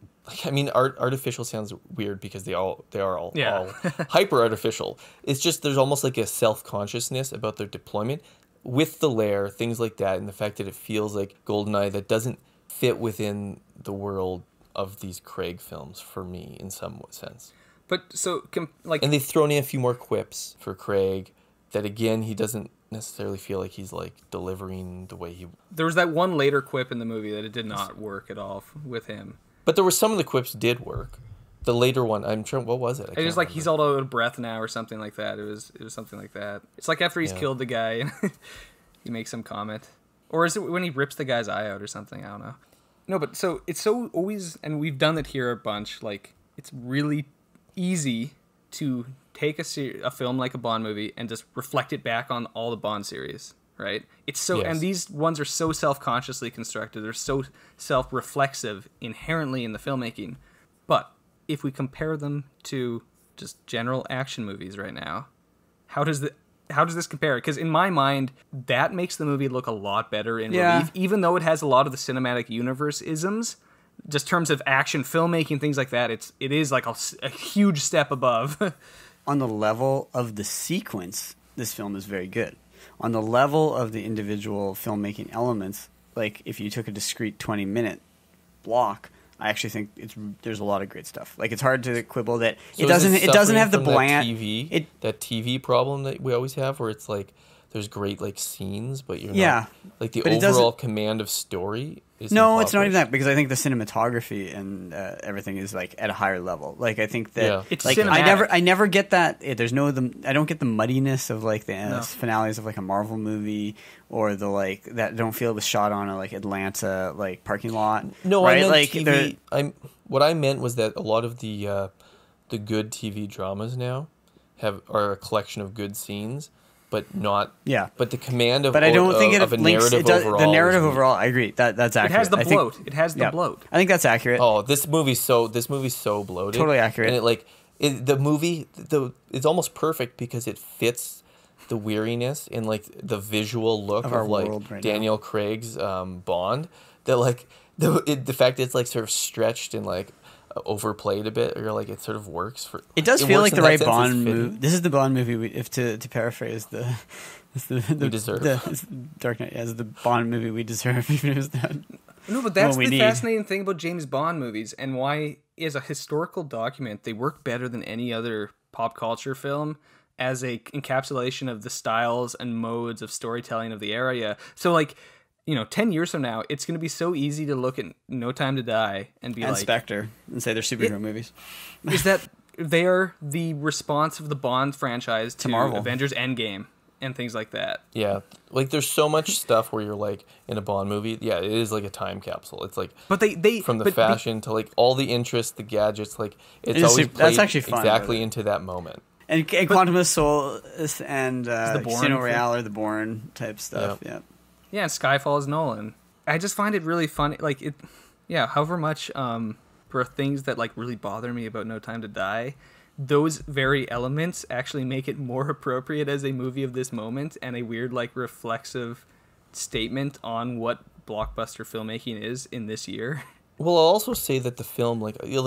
artificial sounds weird because they are all hyper artificial. It's just there's almost a self-consciousness about their deployment with the lair, things like that, and the fact that it feels like GoldenEye that doesn't fit within the world of these Craig films for me in some sense. But so and they've thrown in a few more quips for Craig that again he doesn't necessarily feel like he's delivering the way he. There was that one later quip in the movie that it did not work at all with him. But there were some of the quips did work. The later one, I'm sure. What was it? It was he's all out of breath now, or something like that. It was something like that. It's after he's killed the guy, and he makes some comment, or is it when he rips the guy's eye out or something? I don't know. No, but so it's so always, and we've done it here a bunch. It's really easy to take a film like a Bond movie and just reflect it back on all the Bond series. Right? It's so, and these ones are so self-consciously constructed. They're so self-reflexive inherently in the filmmaking. But if we compare them to just general action movies right now, how does this compare? Because in my mind, that makes the movie look a lot better in relief, even though it has a lot of the cinematic universe isms. Just terms of action filmmaking, things like that, it is a huge step above. On the level of the sequence, this film is very good. On the level of the individual filmmaking elements, if you took a discrete 20-minute block, I actually think there's a lot of great stuff. It's hard to quibble that it doesn't have the bland that TV problem that we always have, where it's there's great scenes, but you're not the overall command of story. No, it's not even that, because I think the cinematography and everything is at a higher level. I think that it's cinematic. I never get that. I don't get the muddiness of the finales of a Marvel movie, or the that don't feel it was shot on a Atlanta parking lot. No, right? I meant TV. What I meant was that a lot of the good TV dramas now are a collection of good scenes. But not. Yeah. But the command of. But I don't think of a narrative overall. The narrative overall, I agree. That's accurate. It has the bloat. It has the bloat. I think that's accurate. Oh, this movie's so bloated. Totally accurate. And the movie, it's almost perfect because it fits the weariness and like the visual look of like right Daniel Craig's Bond. That like the fact it's like sort of stretched and like overplayed a bit, or like it sort of works for. It does feel like the right Bond movie. This is the Bond movie. If to paraphrase the we deserve. Dark Knight as the Bond movie we deserve. Even if it's not. No, but that's the fascinating thing about James Bond movies, and why, as a historical document, they work better than any other pop culture film as a encapsulation of the styles and modes of storytelling of the area. So, like, 10 years from now, it's going to be so easy to look at No Time to Die and be like... Spectre, and say they're superhero movies. Is that they are the response of the Bond franchise to Marvel. Avengers Endgame and things like that. Yeah, like there's so much stuff where you're like in a Bond movie. Yeah, it is like a time capsule. It's like, but they from the fashion to like all the interests, the gadgets. Like it's always played that's actually fun, exactly into that moment. And Quantum of Solace and Casino Royale are the Bourne type stuff. Yep. Yeah. Yeah, and Skyfall is Nolan. I just find it really funny. Like it, yeah. However much for things that like really bother me about No Time to Die, those very elements actually make it more appropriate as a movie of this moment and a weird like reflexive statement on what blockbuster filmmaking is in this year. Well, I'll also say that the film,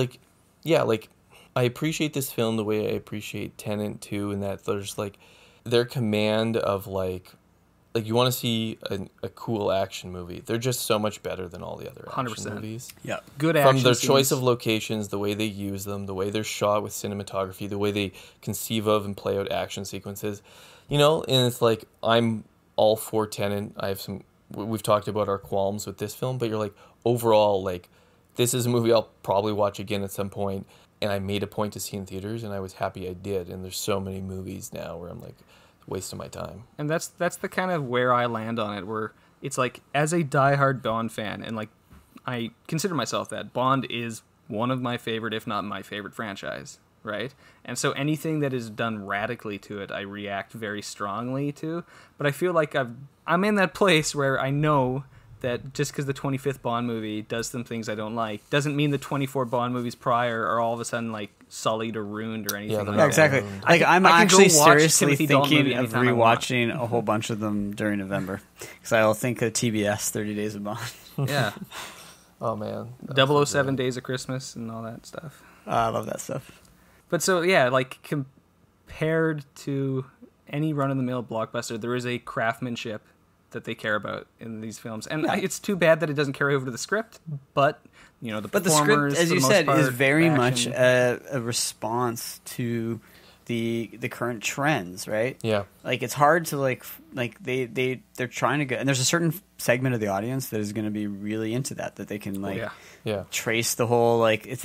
I appreciate this film the way I appreciate Tenet too, in that there's like their command of like you want to see a cool action movie. They're just so much better than all the other action 100%. movies. Yeah, good action from their scenes. Choice of locations, the way they use them, the way they're shot with cinematography, the way they conceive of and play out action sequences. And it's like I'm all for Tenet. We've talked about our qualms with this film, but you're like overall like this is a movie I'll probably watch again at some point, and I made a point to see in theaters, and I was happy I did. And there's so many movies now where I'm like, waste of my time. And that's the kind of where I land on it, where it's like, as a diehard Bond fan, and like I consider myself that, Bond is one of my favorite, if not my favorite franchise, right? And so anything that is done radically to it, I react very strongly to. But I feel like I'm in that place where I know that just because the 25th Bond movie does some things I don't like, doesn't mean the 24 Bond movies prior are all of a sudden like sullied or ruined or anything like that. Yeah, exactly. Like I'm actually seriously thinking of rewatching a whole bunch of them during November, because I'll think of TBS 30 Days of Bond. Yeah. Oh man. 007 Days of Christmas and all that stuff. I love that stuff. But so yeah, like compared to any run-of-the-mill blockbuster, there is a craftsmanship that they care about in these films, and it's too bad that it doesn't carry over to the script. But the performers, script, as you said, part, is very action. much a response to the current trends, right? Yeah, like it's hard to like they're trying to go, and there's a certain segment of the audience that is going to be really into that they can trace the whole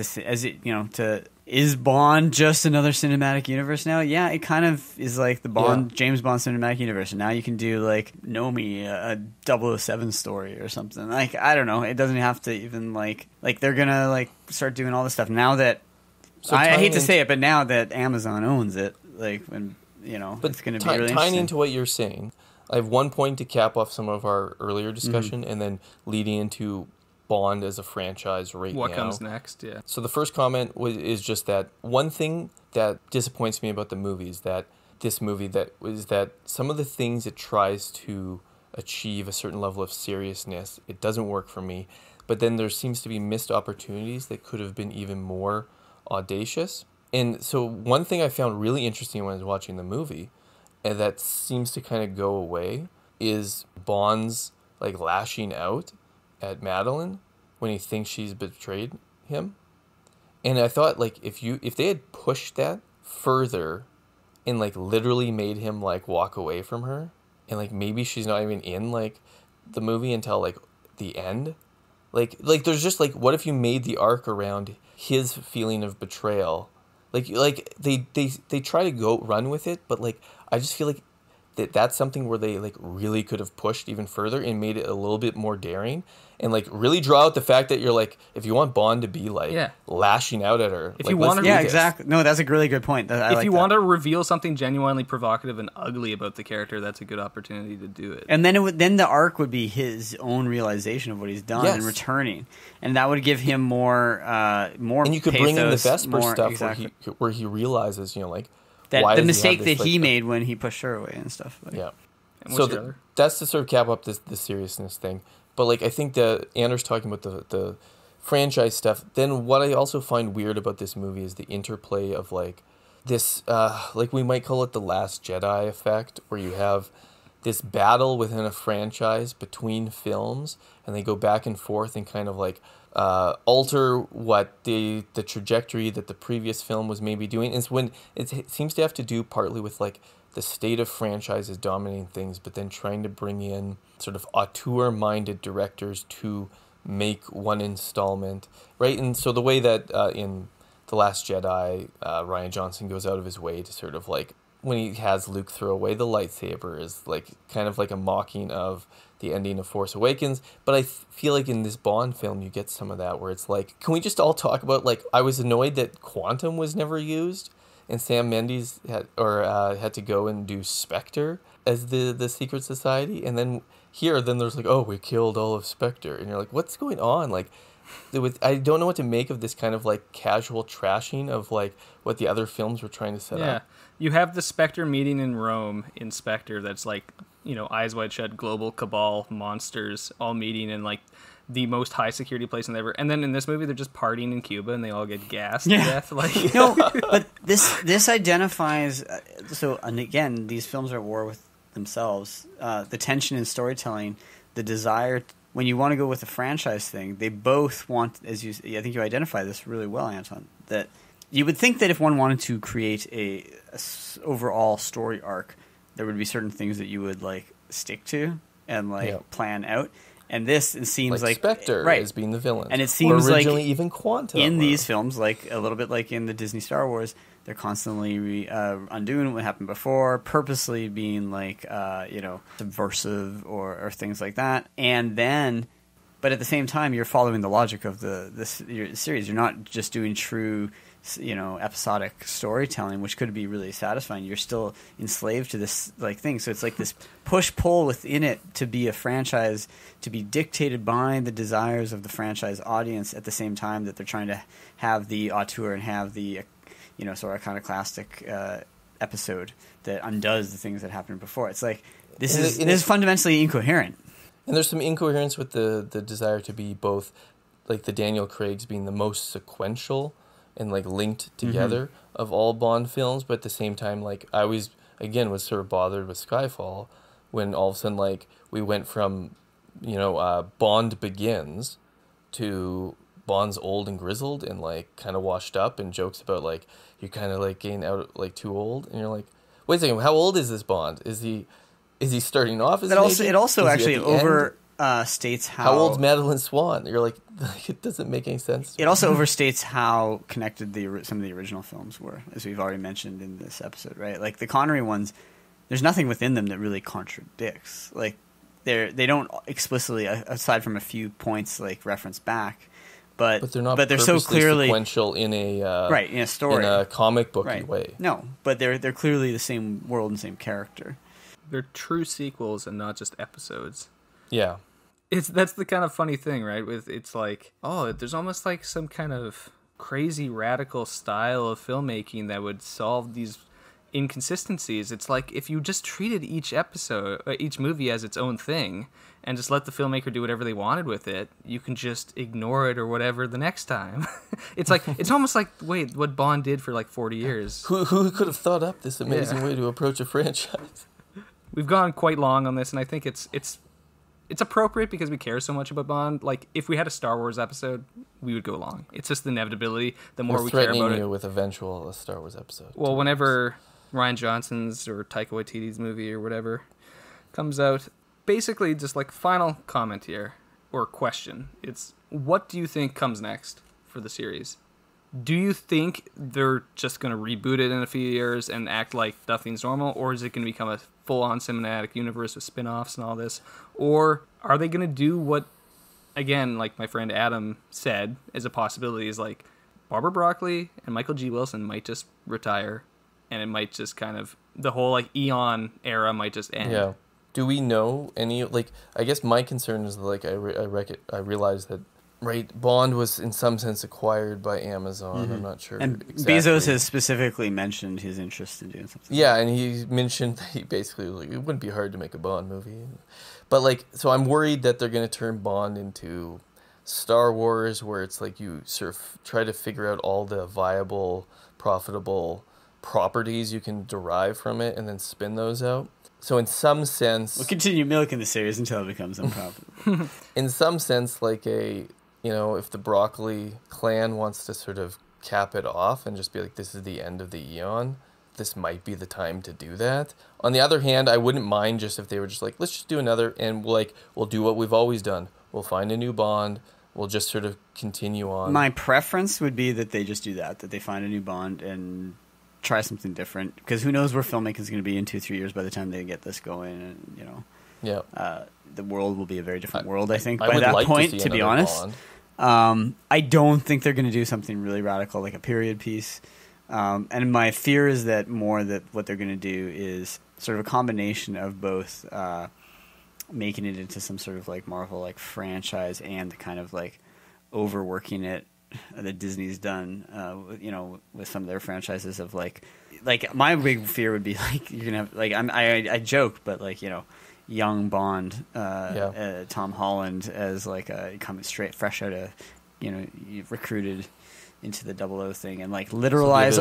is Bond just another cinematic universe now? Yeah, it kind of is like the James Bond cinematic universe. And now you can do like Nomi, a 007 story or something. Like, I don't know. It doesn't have to even like they're gonna like start doing all this stuff now that I hate to say it, but now that Amazon owns it, like when it's gonna be really tying into what you're saying. I have one point to cap off some of our earlier discussion, and then leading into Bond as a franchise now. What comes next, yeah. So the first comment is just that one thing that disappoints me about the movie is that some of the things it tries to achieve a certain level of seriousness, it doesn't work for me. But then there seems to be missed opportunities that could have been even more audacious. And so one thing I found really interesting when I was watching the movie, and that seems to kind of go away, is Bond's like lashing out at Madeline when he thinks she's betrayed him. And I thought like if they had pushed that further and like literally made him like walk away from her, and like maybe she's not even in like the movie until like the end, like there's just like, what if you made the arc around his feeling of betrayal? Like they try to run with it, but like I just feel like that's something where they like really could have pushed even further and made it a little bit more daring, and like really draw out the fact that you're like, if you want Bond to be like lashing out at her, if like, you want to, exactly. No, that's a really good point. If you want to reveal something genuinely provocative and ugly about the character, that's a good opportunity to do it. And then then the arc would be his own realization of what he's done and returning, and that would give him more. And you could bring in the Vesper stuff where he realizes, like. That the mistake that he made when he pushed her away and stuff. Like. Yeah. So that's to sort of cap up the seriousness thing. But like I think that Anders talking about the franchise stuff, then what I also find weird about this movie is the interplay of like this like we might call it the Last Jedi effect, where you have this battle within a franchise between films, and they go back and forth and kind of like alter what the trajectory that the previous film was maybe doing. It's when it seems to have to do partly with like the state of franchises dominating things, but then trying to bring in sort of auteur-minded directors to make one installment, right? And so the way that in The Last Jedi, Rian Johnson goes out of his way to sort of like, when he has Luke throw away the lightsaber, is like kind of like a mocking of the ending of Force Awakens. But I feel like in this Bond film, you get some of that where it's like, can we just all talk about, like, I was annoyed that Quantum was never used, and Sam Mendes had to go and do Spectre as the Secret Society, and then there's like, oh, we killed all of Spectre, and you're like, what's going on? Like, I don't know what to make of this kind of like casual trashing of like what the other films were trying to set up. Yeah, you have the Spectre meeting in Rome in Spectre that's like, Eyes Wide Shut, global cabal monsters all meeting in like the most high security place in ever. And then in this movie, they're just partying in Cuba and they all get gassed to death. Like, no, but this identifies. And again, these films are at war with themselves. The tension in storytelling, the desire. When you want to go with the franchise thing, they both want, I think you identify this really well, Anton, that you would think that if one wanted to create a overall story arc, there would be certain things that you would like stick to and like plan out. And this seems like Spectre as being the villain, and it seems originally like even Quantum in these films, like a little bit like in the Disney Star Wars, they're constantly undoing what happened before, purposely being like subversive or things like that. And then, but at the same time, you're following the logic of your series. You're not just doing true, episodic storytelling, which could be really satisfying. You're still enslaved to this like thing. So it's like this push-pull within it to be a franchise, to be dictated by the desires of the franchise audience at the same time that they're trying to have the auteur and have the sort of iconoclastic episode that undoes the things that happened before. It's like this is fundamentally incoherent. And there's some incoherence with the desire to be both like the Daniel Craig's being the most sequential and like linked together of all Bond films, but at the same time, like I always again was sort of bothered with Skyfall when all of a sudden like we went from Bond Begins to Bond's old and grizzled and like kind of washed up, and jokes about like you're kind of like getting out like too old, and you're like, wait a second, how old is this Bond? Is he starting off as an agent? It also actually overstates how old's Madeline Swan? You're like, it doesn't make any sense. It also overstates how connected some of the original films were, as we've already mentioned in this episode, right? Like the Connery ones, there's nothing within them that really contradicts. Like they don't explicitly, aside from a few points, like reference back. But they're not. But they're so clearly sequential in a in a story, in a comic booky way. No, but they're clearly the same world and same character. They're true sequels and not just episodes. Yeah, that's the kind of funny thing, right? It's like, there's almost like some kind of crazy radical style of filmmaking that would solve these inconsistencies. It's like if you just treated each movie as its own thing and just let the filmmaker do whatever they wanted with it, you can just ignore it or whatever the next time. It's like it's almost like what Bond did for like 40 years. Who could have thought up this amazing way to approach a franchise? We've gone quite long on this, and I think it's appropriate because we care so much about Bond. Like if we had a Star Wars episode, we would go long. It's just the inevitability. The more we care about it, threatening you with a Star Wars episode. Well, whenever Rian Johnson's or Taika Waititi's movie or whatever comes out, basically just like final comment here or question. It's what do you think comes next for the series? Do you think they're just going to reboot it in a few years and act like nothing's normal, or is it going to become a full-on cinematic universe with spin-offs and all this? Or are they going to do what, again, like my friend Adam said, is a possibility, is like Barbara Broccoli and Michael G. Wilson might just retire, and it might just kind of, the whole like Eon era might just end. Yeah. Do we know any, like, I guess my concern is, like, I realize that, right, Bond was in some sense acquired by Amazon. I'm not sure. And exactly. Bezos has specifically mentioned his interest in doing something. Yeah, and he mentioned that he basically was like, it wouldn't be hard to make a Bond movie. But, like, so I'm worried that they're going to turn Bond into Star Wars, where it's like you sort of try to figure out all the viable, profitable properties you can derive from it and then spin those out. So in some sense... We'll continue milking the series until it becomes unprofitable. In some sense, like if the Broccoli clan wants to sort of cap it off and just be like, this is the end of the Eon, this might be the time to do that. On the other hand, I wouldn't mind just if they were just like, let's just do another, and we'll do what we've always done. We'll find a new Bond. We'll just sort of continue on. My preference would be that they just do that they find a new Bond and try something different, because who knows where filmmaking is going to be in 2-3 years by the time they get this going, and the world will be a very different world, I think, by that point, to be honest. I don't think they're going to do something really radical like a period piece, and my fear is that what they're going to do is sort of a combination of both making it into some sort of like Marvel like franchise and kind of like overworking it that Disney's done, with some of their franchises of like my big fear would be like you're gonna have like I joke, but like young Bond, Tom Holland as like coming fresh out of you've recruited into the 00 thing and like literalize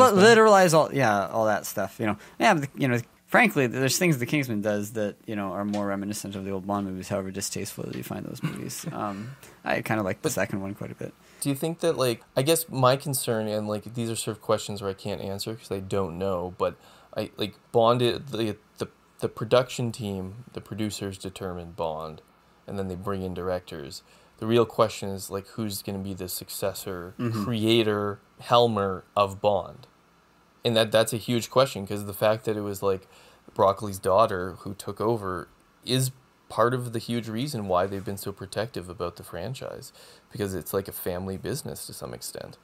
all that stuff. Frankly, there's things the Kingsman does that are more reminiscent of the old Bond movies. However distasteful you find those movies, I kind of like the second one quite a bit. Do you think that, like, I guess my concern, and like these are sort of questions where I can't answer because I don't know, but I like Bond, the production team, the producers determine Bond, and then they bring in directors. The real question is like who's going to be the successor, creator, helmer of Bond, and that's a huge question because the fact that it was like Broccoli's daughter who took over is part of the huge reason why they've been so protective about the franchise, because it's like a family business to some extent.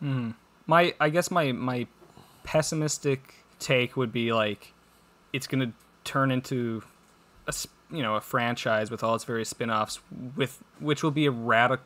I guess my pessimistic take would be like it's going to turn into a franchise with all its various spin-offs, which will be a radical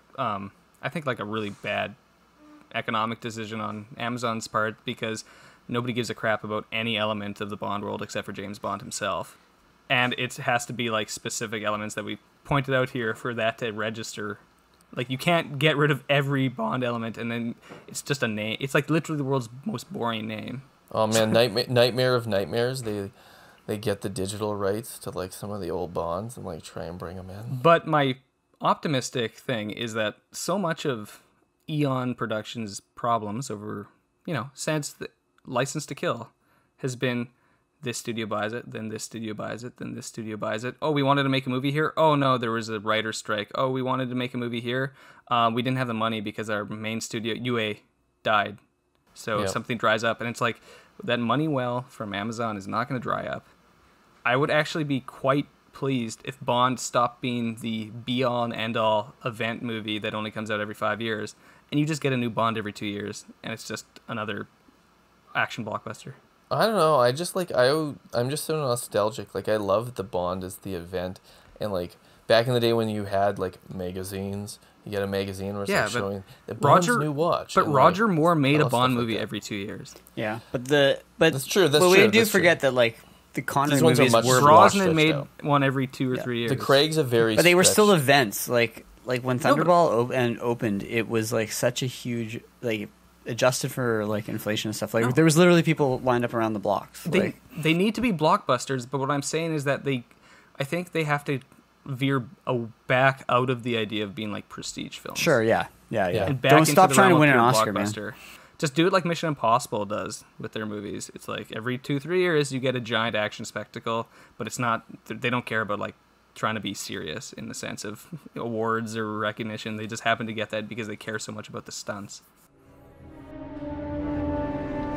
I think like a really bad economic decision on Amazon's part, because nobody gives a crap about any element of the Bond world except for James Bond himself. And it has to be like specific elements that we pointed out here for that to register. Like you can't get rid of every Bond element and then it's just a name. It's like literally the world's most boring name. Oh man, Nightmare of Nightmares. They get the digital rights to like some of the old Bonds and like try and bring them in. But my optimistic thing is that so much of Eon Productions' problems over, since the License to Kill has been this studio buys it, then this studio buys it, then this studio buys it. Oh, we wanted to make a movie here. Oh, no, there was a writer's strike. Oh, we wanted to make a movie here. We didn't have the money because our main studio, UA, died. So something dries up. And it's like that money well from Amazon is not going to dry up. I would actually be quite pleased if Bond stopped being the be-all and end-all event movie that only comes out every 5 years, and you just get a new Bond every 2 years, and it's just another action blockbuster. I don't know. I just like I'm just so nostalgic. Like I loved the Bond as the event, and like back in the day when you had like magazines, you get a magazine where it's like showing the Bond's new watch. But Roger Moore made a Bond movie every 2 years. Yeah, but that's true. But we do forget that like the Connery movies were Brosnan made one every 2 or 3 years. The Craig's a very, but they were still events. Like when Thunderball opened, it was like such a huge like. Adjusted for like inflation and stuff, like there was literally people lined up around the blocks. They need to be blockbusters, but what I'm saying is that I think they have to veer back out of the idea of being like prestige films. Sure, yeah. And Don't stop trying to win an Oscar, man. Just do it like Mission Impossible does with their movies. It's like every 2-3 years you get a giant action spectacle, but it's not. They don't care about like trying to be serious in the sense of awards or recognition. They just happen to get that because they care so much about the stunts.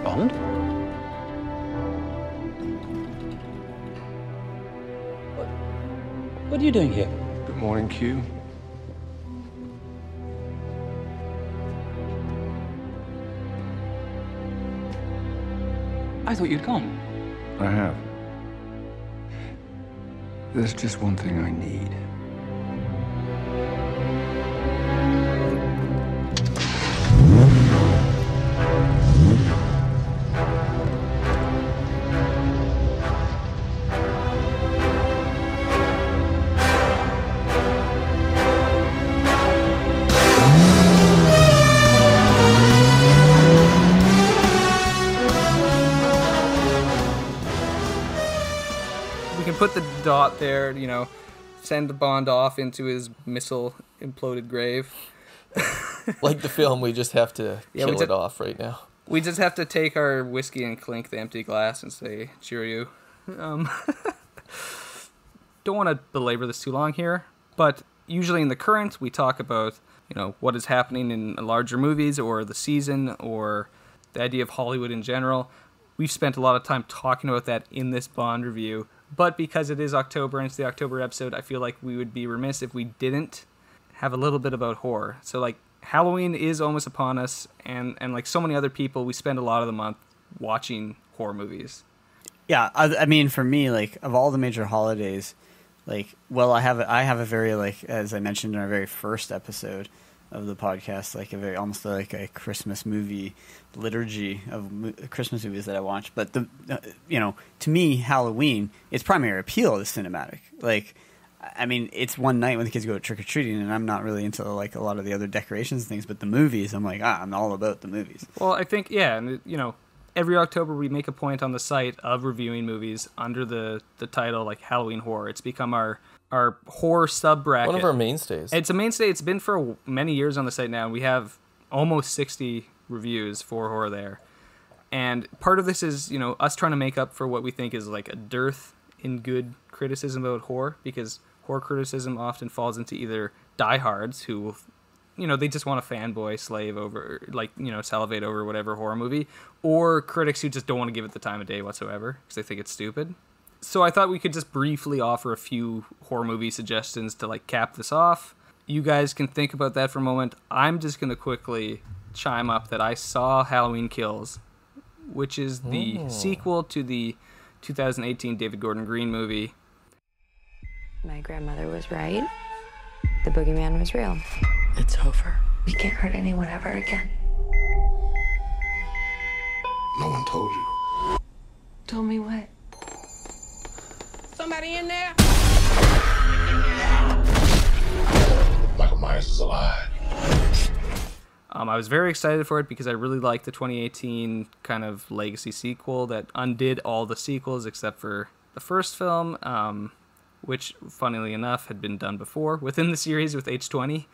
Bond? What are you doing here? Good morning, Q. I thought you'd gone. I have. There's just one thing I need. Put the dot there, you know, send Bond off into his missile imploded grave. Like the film, we just have to kill it off right now. We just have to take our whiskey and clink the empty glass and say, cheerio. Don't want to belabor this too long here, but usually in The Current, we talk about, you know, what is happening in larger movies or the season or the idea of Hollywood in general. We've spent a lot of time talking about that in this Bond review. But because it is October and it's the October episode, I feel like we would be remiss if we didn't have a little bit about horror. So, like, Halloween is almost upon us, and like so many other people, we spend a lot of the month watching horror movies. Yeah, I mean, for me, like, of all the major holidays, like, well, I have a very, like, as I mentioned in our very first episode of the podcast, like almost like a Christmas movie liturgy of Christmas movies that I watch. But you know, to me, Halloween, its primary appeal is cinematic. Like, I mean, it's one night when the kids go trick or treating, and I'm not really into like a lot of the other decorations and things. But the movies, I'm like, I'm all about the movies. Well, I think and you know, every October we make a point on the site of reviewing movies under the title like Halloween horror. It's become our horror sub-bracket. One of our mainstays. It's a mainstay. It's been for many years on the site now. We have almost 60 reviews for horror there. And part of this is, you know, us trying to make up for what we think is like a dearth in good criticism about horror, because horror criticism often falls into either diehards who, you know, they just want to fanboy slave over, like, you know, salivate over whatever horror movie, or critics who just don't want to give it the time of day whatsoever because they think it's stupid. So I thought we could just briefly offer a few horror movie suggestions to like cap this off. You guys can think about that for a moment. I'm just going to quickly chime up that I saw Halloween Kills, which is the sequel to the 2018 David Gordon Green movie. My grandmother was right. The boogeyman was real. It's over. We can't hurt anyone ever again. No one told you. Told me what? Somebody in there? Michael Myers is alive. I was very excited for it because I really liked the 2018 kind of legacy sequel that undid all the sequels except for the first film, which, funnily enough, had been done before within the series with H20.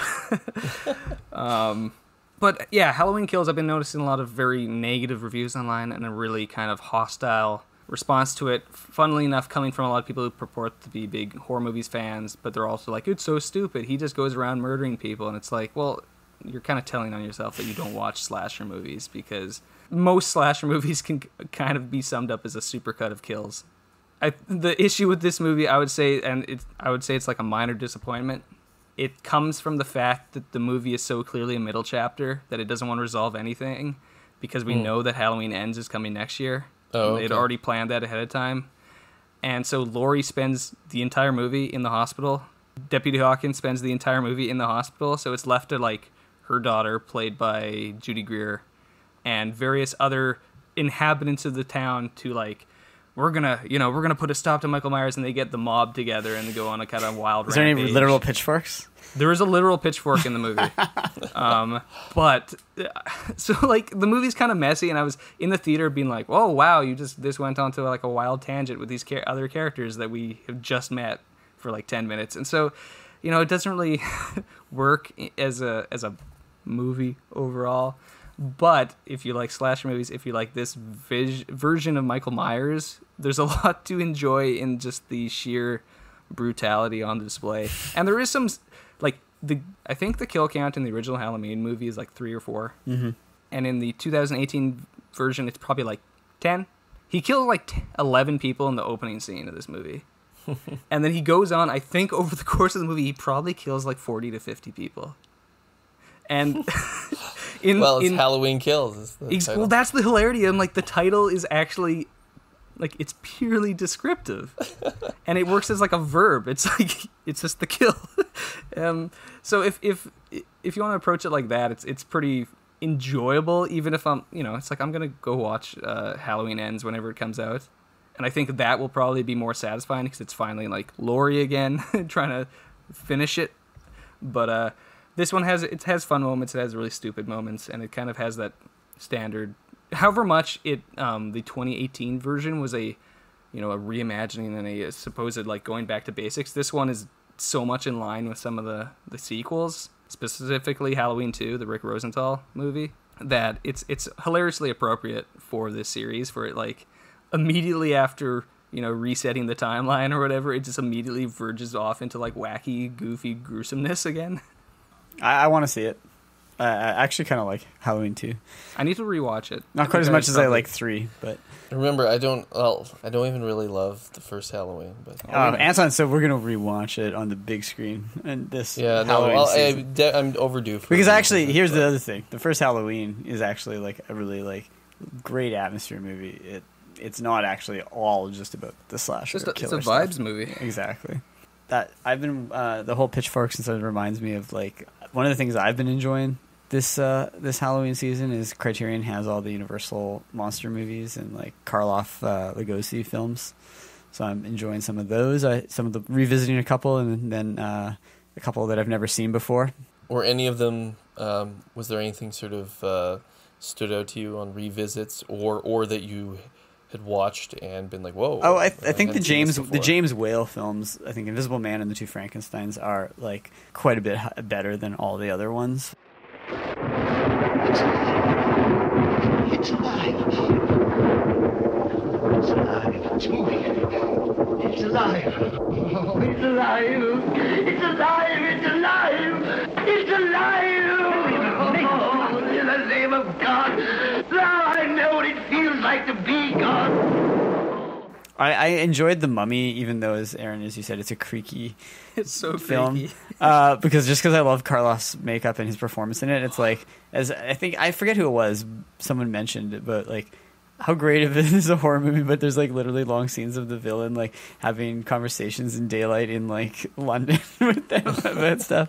But yeah, Halloween Kills, I've been noticing a lot of very negative reviews online and a really kind of hostile response to it. Funnily enough, coming from a lot of people who purport to be big horror movies fans, but they're also like, it's so stupid. He just goes around murdering people. And it's like, well, you're kind of telling on yourself that you don't watch slasher movies, because most slasher movies can kind of be summed up as a supercut of kills. The issue with this movie, I would say it's like a minor disappointment. It comes from the fact that the movie is so clearly a middle chapter that it doesn't want to resolve anything, because we know that Halloween Ends is coming next year. Oh, okay. They'd already planned that ahead of time. And so Laurie spends the entire movie in the hospital. Deputy Hawkins spends the entire movie in the hospital. So it's left to like her daughter, played by Judy Greer, and various other inhabitants of the town to like, we're gonna put a stop to Michael Myers, and they get the mob together and they go on a kind of wild rampage. Is there any literal pitchforks? There is a literal pitchfork in the movie. But so like the movie's kind of messy, and I was in the theater being like, "Oh wow, this went on to like a wild tangent with these other characters that we have just met for like 10 minutes." And so, you know, it doesn't really work as a movie overall. But if you like slasher movies, if you like this version of Michael Myers, there's a lot to enjoy in just the sheer brutality on display. And there is some, like, I think the kill count in the original Halloween movie is like 3 or 4. Mm-hmm. And in the 2018 version, it's probably like 10. He kills like 11 people in the opening scene of this movie. And then he goes on, I think over the course of the movie, he probably kills like 40 to 50 people. And it's Halloween Kills. Is the title. Well, that's the hilarity. And like the title is actually like it's purely descriptive, and it works as like a verb. It's like it's just the kill. So if you want to approach it like that, it's pretty enjoyable. Even if it's like I'm gonna go watch Halloween Ends whenever it comes out. And I think that will probably be more satisfying because it's finally like Laurie again trying to finish it. But this one has fun moments, it has really stupid moments, and it kind of has that standard. However much the 2018 version was a reimagining and a supposed like going back to basics, this one is so much in line with some of the sequels, specifically Halloween 2, the Rick Rosenthal movie, that it's hilariously appropriate for this series. For it, like, immediately after resetting the timeline or whatever, it just immediately verges off into like wacky, goofy gruesomeness again. I want to see it. I actually kind of like Halloween 2. I need to rewatch it. Not quite as much as I like 3, but remember, I don't even really love the first Halloween. But Anton said we're gonna rewatch it on the big screen and this. Halloween season. I'm overdue for because actually, here's the other thing: the first Halloween is actually like a really like great atmosphere movie. It's not actually all just about the slasher. It's a killer vibes stuff. movie. Exactly. That I've been the whole Pitchforks and stuff reminds me of like one of the things I've been enjoying this Halloween season is Criterion has all the Universal monster movies and like Karloff Lugosi films, so I'm enjoying some of those. Revisiting a couple, and then a couple that I've never seen before. Were any of them? Was there anything sort of stood out to you on revisits, or that you had watched and been like, whoa? Oh, I think the James Whale films, I think Invisible Man and The Two Frankensteins are like quite a bit better than all the other ones. It's alive. It's alive. It's moving. It's alive. Oh, it's alive. It's alive. It's alive. It's alive. Oh, in the name of God. Now I know what it feels like to be God. I enjoyed The Mummy, even though, as Aaron, as you said, it's a creaky film. Creaky. Because I love Karloff's makeup and his performance in it. It's like, as I think, I forget who it was, someone mentioned it, but like, how great if it is a horror movie, but there's like literally long scenes of the villain like having conversations in daylight in like London with them about stuff.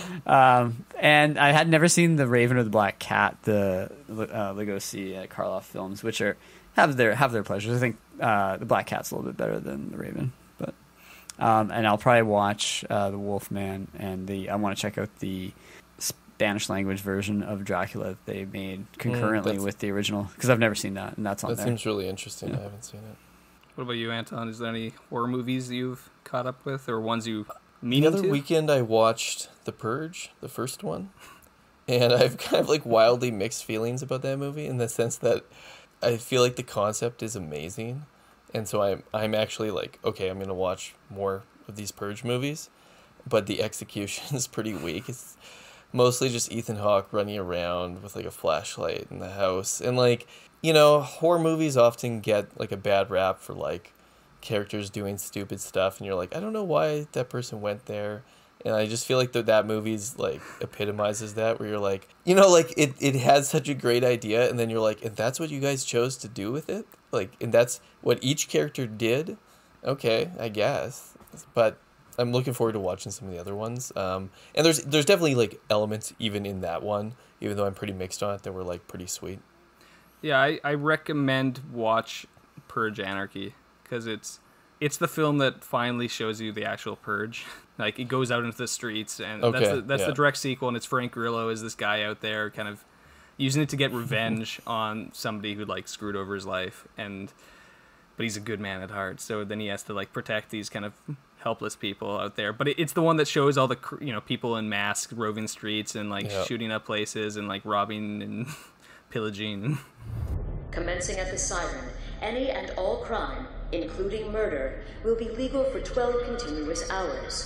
And I had never seen The Raven or the Black Cat, the Lugosi Karloff films, which have their pleasures. I think the Black Cat's a little bit better than The Raven, but and I'll probably watch The Wolfman, and I want to check out the Spanish language version of Dracula that they made concurrently with the original, because I've never seen that, and that's on there. That seems really interesting. Yeah. I haven't seen it. What about you, Anton? Is there any horror movies you've caught up with, or ones you mean to? The other weekend I watched The Purge, the first one, and I've kind of like wildly mixed feelings about that movie in the sense that I feel like the concept is amazing, and so I'm actually like, okay, I'm gonna watch more of these Purge movies, but the execution is pretty weak. It's mostly just Ethan Hawke running around with like a flashlight in the house, and like, horror movies often get like a bad rap for like characters doing stupid stuff, and you're like, I don't know why that person went there. And I just feel like that movie's like epitomizes that, where you're like, like it has such a great idea, and then you're like, and that's what you guys chose to do with it? Like, and that's what each character did? Okay, I guess. But I'm looking forward to watching some of the other ones. And there's definitely like elements even in that one, even though I'm pretty mixed on it, that were like pretty sweet. Yeah, I recommend watch Purge Anarchy, because it's the film that finally shows you the actual purge. Like, it goes out into the streets, and that's the direct sequel, and it's Frank Grillo as this guy out there kind of using it to get revenge on somebody who like screwed over his life, but he's a good man at heart, so then he has to like protect these kind of helpless people out there. But it's the one that shows all the people in masks roving streets and like shooting up places and like robbing and pillaging. Commencing at the siren, any and all crime, including murder, will be legal for 12 continuous hours.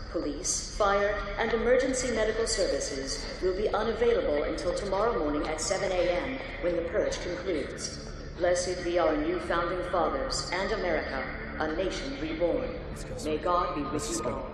Police, fire, and emergency medical services will be unavailable until tomorrow morning at 7 a.m. when the purge concludes. Blessed be our new founding fathers and America, a nation reborn. May God be with you all.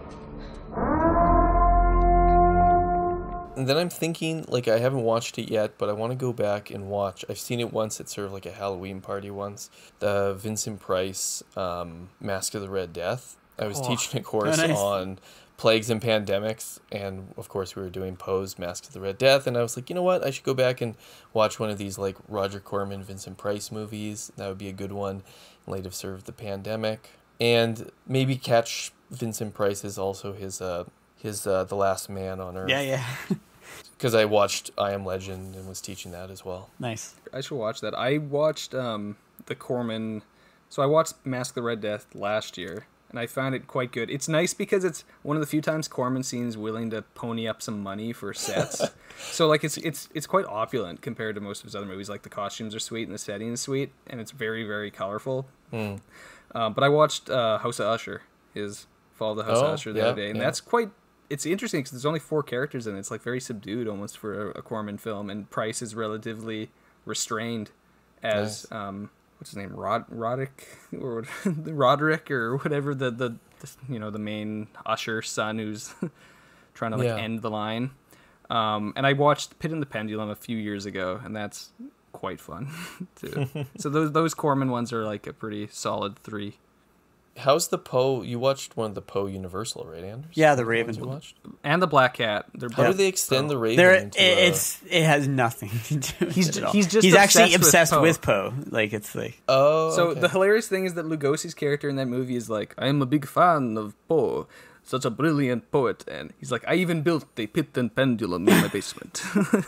And then I'm thinking, like, I haven't watched it yet, but I want to go back and watch. I've seen it once at sort of like a Halloween party once. The Vincent Price Mask of the Red Death. I was teaching a course on plagues and pandemics, and of course we were doing Poe's Mask of the Red Death, and I was like, you know what, I should go back and watch one of these like Roger Corman, Vincent Price movies. That would be a good one in light of sort of the pandemic, and maybe catch Vincent Price's also his The Last Man on Earth. Yeah. Because I watched I Am Legend and was teaching that as well. Nice. I should watch that. I watched the Corman, so I watched Mask of the Red Death last year, and I found it quite good. It's nice because it's one of the few times Corman seems willing to pony up some money for sets. So like it's quite opulent compared to most of his other movies. Like the costumes are sweet and the setting is sweet, and it's very, very colorful. But I watched House of Usher, his Fall of the House of Usher the other day, and that's quite. It's interesting because there's only 4 characters in it. It's like very subdued almost for a Corman film, and Price is relatively restrained as what's his name, Roderick or Roderick or whatever the main Usher son who's trying to end the line. And I watched Pit and the Pendulum a few years ago, and that's quite fun too. So those Corman ones are like a pretty solid 3. How's the Poe? You watched one of the Poe Universal, right, Anders? Yeah, the Raven. You watched? And the Black Cat. How do they extend the Raven into it has nothing to do with it at all. He's actually obsessed with Poe. Like, it's like... So the hilarious thing is that Lugosi's character in that movie is like, I am a big fan of Poe, such a brilliant poet. And he's like, I even built a pit and pendulum in my basement.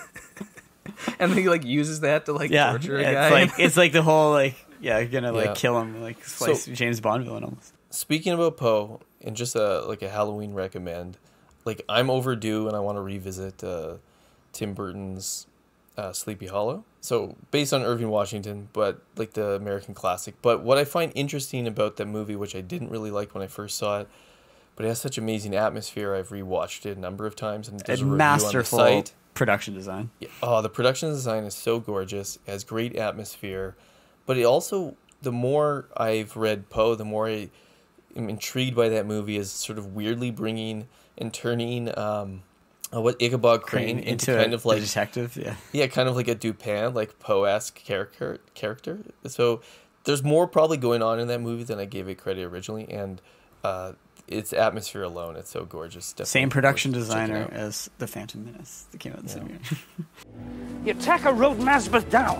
And then he like uses that to like torture a guy. It's like the whole like... Yeah, gonna kill him, like slice James Bond villain almost. Speaking about Poe, and just a Halloween recommend, like I'm overdue and I want to revisit Tim Burton's Sleepy Hollow. So based on Irving Washington, but like the American classic. But what I find interesting about that movie, which I didn't really like when I first saw it, but it has such amazing atmosphere. I've rewatched it a number of times, and there's a review masterful on the site. Production design. Yeah. The production design is so gorgeous. It has great atmosphere. But it also, the more I've read Poe, the more I am intrigued by that movie as sort of weirdly bringing and turning Ichabod Crane into kind of like... detective, yeah. Yeah, kind of like a Dupin, like Poe-esque character. So there's more probably going on in that movie than I gave it credit originally, and its atmosphere alone, it's so gorgeous. Definitely same production designer as The Phantom Menace that came out the same year. The attacker rode Masbeth down.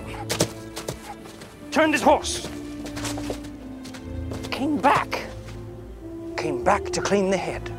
Turned his horse. Came back to clean the head.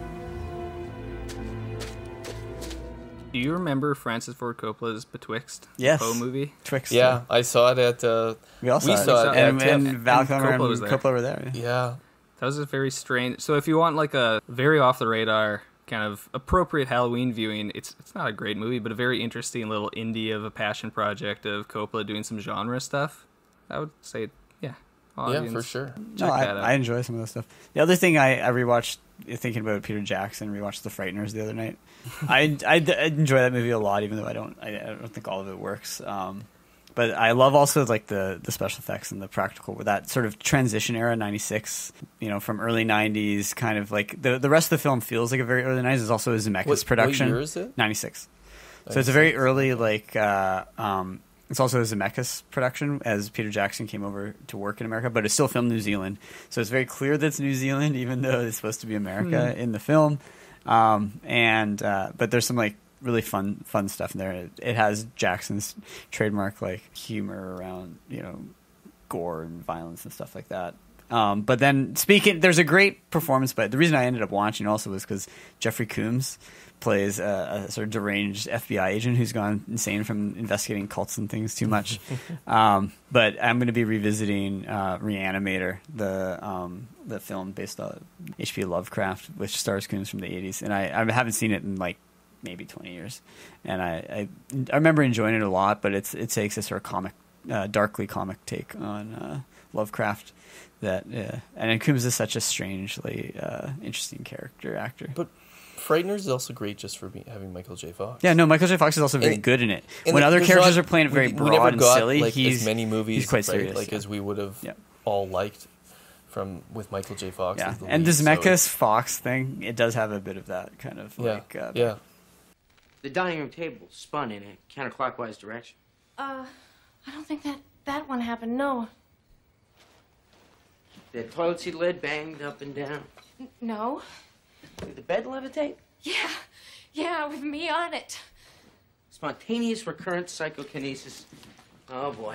Do you remember Francis Ford Coppola's Betwixt? Yes. Poe movie? Twixt. Yeah, I saw it at... we saw it. And Val Kilmer and Coppola were there. Yeah. That was a very strange... So if you want like a very off-the-radar kind of appropriate Halloween viewing, it's not a great movie, but a very interesting little indie of a passion project of Coppola doing some genre stuff. I would say, audience, for sure. No, I enjoy some of that stuff. The other thing I rewatched, thinking about Peter Jackson, rewatched The Frighteners the other night. I enjoy that movie a lot, even though I don't think all of it works. But I love also like the special effects and the practical, with that sort of transition era, 96, from early 90s, kind of like the rest of the film feels like a very early 90s. It's also a Zemeckis production. What year is it? 96. So it's a very early, like, it's also a Zemeckis production, as Peter Jackson came over to work in America, but it's still filmed in New Zealand. So it's very clear that it's New Zealand, even though it's supposed to be America in the film. But there's some like really fun stuff in there. It has Jackson's trademark like humor around gore and violence and stuff like that. But then there's a great performance. But the reason I ended up watching also was because Jeffrey Combs plays a sort of deranged FBI agent who's gone insane from investigating cults and things too much. But I'm going to be revisiting Reanimator, the film based on H.P. Lovecraft, which stars Combs from the 80s. And I haven't seen it in like maybe 20 years. And I remember enjoying it a lot, but it takes a sort of darkly comic take on Lovecraft. And Combs is such a strangely interesting actor. Frighteners is also great just for having Michael J. Fox. Yeah, no, Michael J. Fox is also very good in it. When other characters are playing it very broad and silly, as many movies, he's quite serious. as we would have all liked with Michael J. Fox. Yeah, as the and lead, the Zemeckis Fox thing, it does have a bit of that kind of The dining room table spun in a counterclockwise direction. I don't think that one happened, no. The toilet seat lid banged up and down. No. Did the bed levitate? Yeah, with me on it. Spontaneous recurrent psychokinesis. Oh, boy.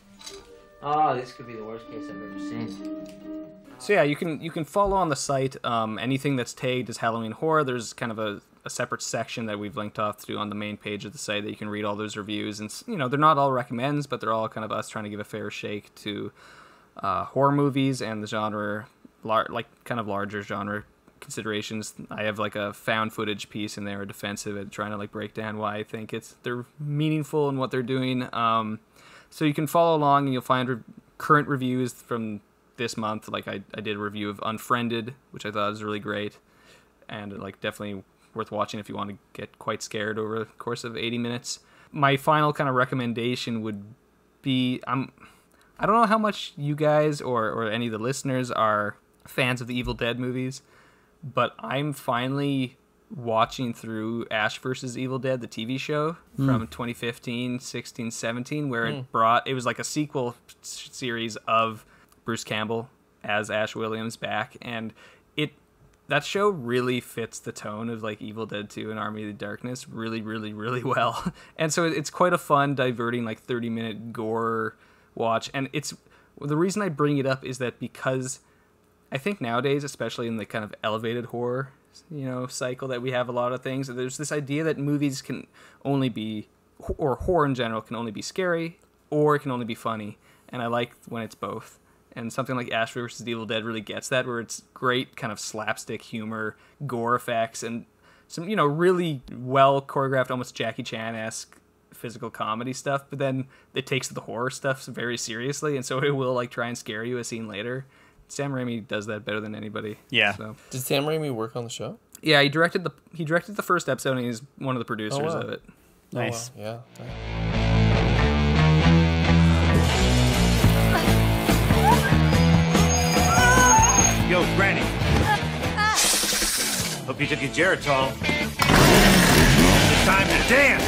Oh, this could be the worst case I've ever seen. So yeah, you can follow on the site anything that's tagged as Halloween horror. There's kind of a separate section that we've linked off to on the main page of the site that you can read all those reviews. And they're not all recommends, but they're all kind of us trying to give a fair shake to horror movies and the genre, kind of larger genre considerations. I have like a found footage piece in there, a defensive, and trying to like break down why I think they're meaningful in what they're doing. So you can follow along and you'll find current reviews from this month. Like I did a review of Unfriended, which I thought was really great, and like definitely worth watching if you want to get quite scared over the course of 80 minutes. My final kind of recommendation would be, I don't know how much you guys or any of the listeners are fans of the Evil Dead movies, but I'm finally watching through Ash vs. Evil Dead, the TV show from 2015, 16, 17, where it was like a sequel series of Bruce Campbell as Ash Williams back, and that show really fits the tone of like Evil Dead 2 and Army of the Darkness really, really, really well. And so it's quite a fun, diverting, like 30-minute gore watch. And the reason I bring it up is that because I think nowadays, especially in the kind of elevated horror, cycle that we have a lot of things, there's this idea that movies can only be, or horror in general can only be scary, or it can only be funny. And I like when it's both. And something like Ash vs. Evil Dead really gets that, where it's great kind of slapstick humor, gore effects, and some, really well choreographed, almost Jackie Chan-esque physical comedy stuff, but then it takes the horror stuff very seriously, and so it will like try and scare you a scene later. Sam Raimi does that better than anybody. Yeah. So. Did Sam Raimi work on the show? Yeah, he directed the first episode, and he's one of the producers of it. Nice. Oh, wow. Yeah. Yo, Granny. Hope you took your Geritol. It's time to dance.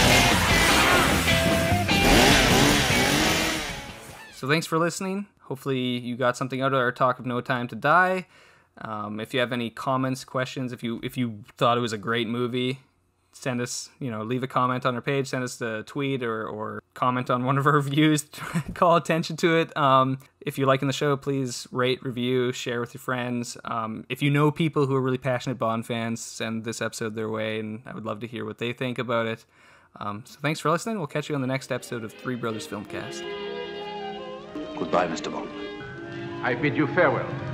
So thanks for listening. Hopefully you got something out of our talk of No Time to Die. If you have any comments, questions, if you thought it was a great movie, send us, leave a comment on our page, send us a tweet or comment on one of our reviews, call attention to it. If you're liking the show, please rate, review, share with your friends. If you know people who are really passionate Bond fans, send this episode their way, and I would love to hear what they think about it. So thanks for listening. We'll catch you on the next episode of Three Brothers Filmcast. Goodbye, Mr. Bond. I bid you farewell.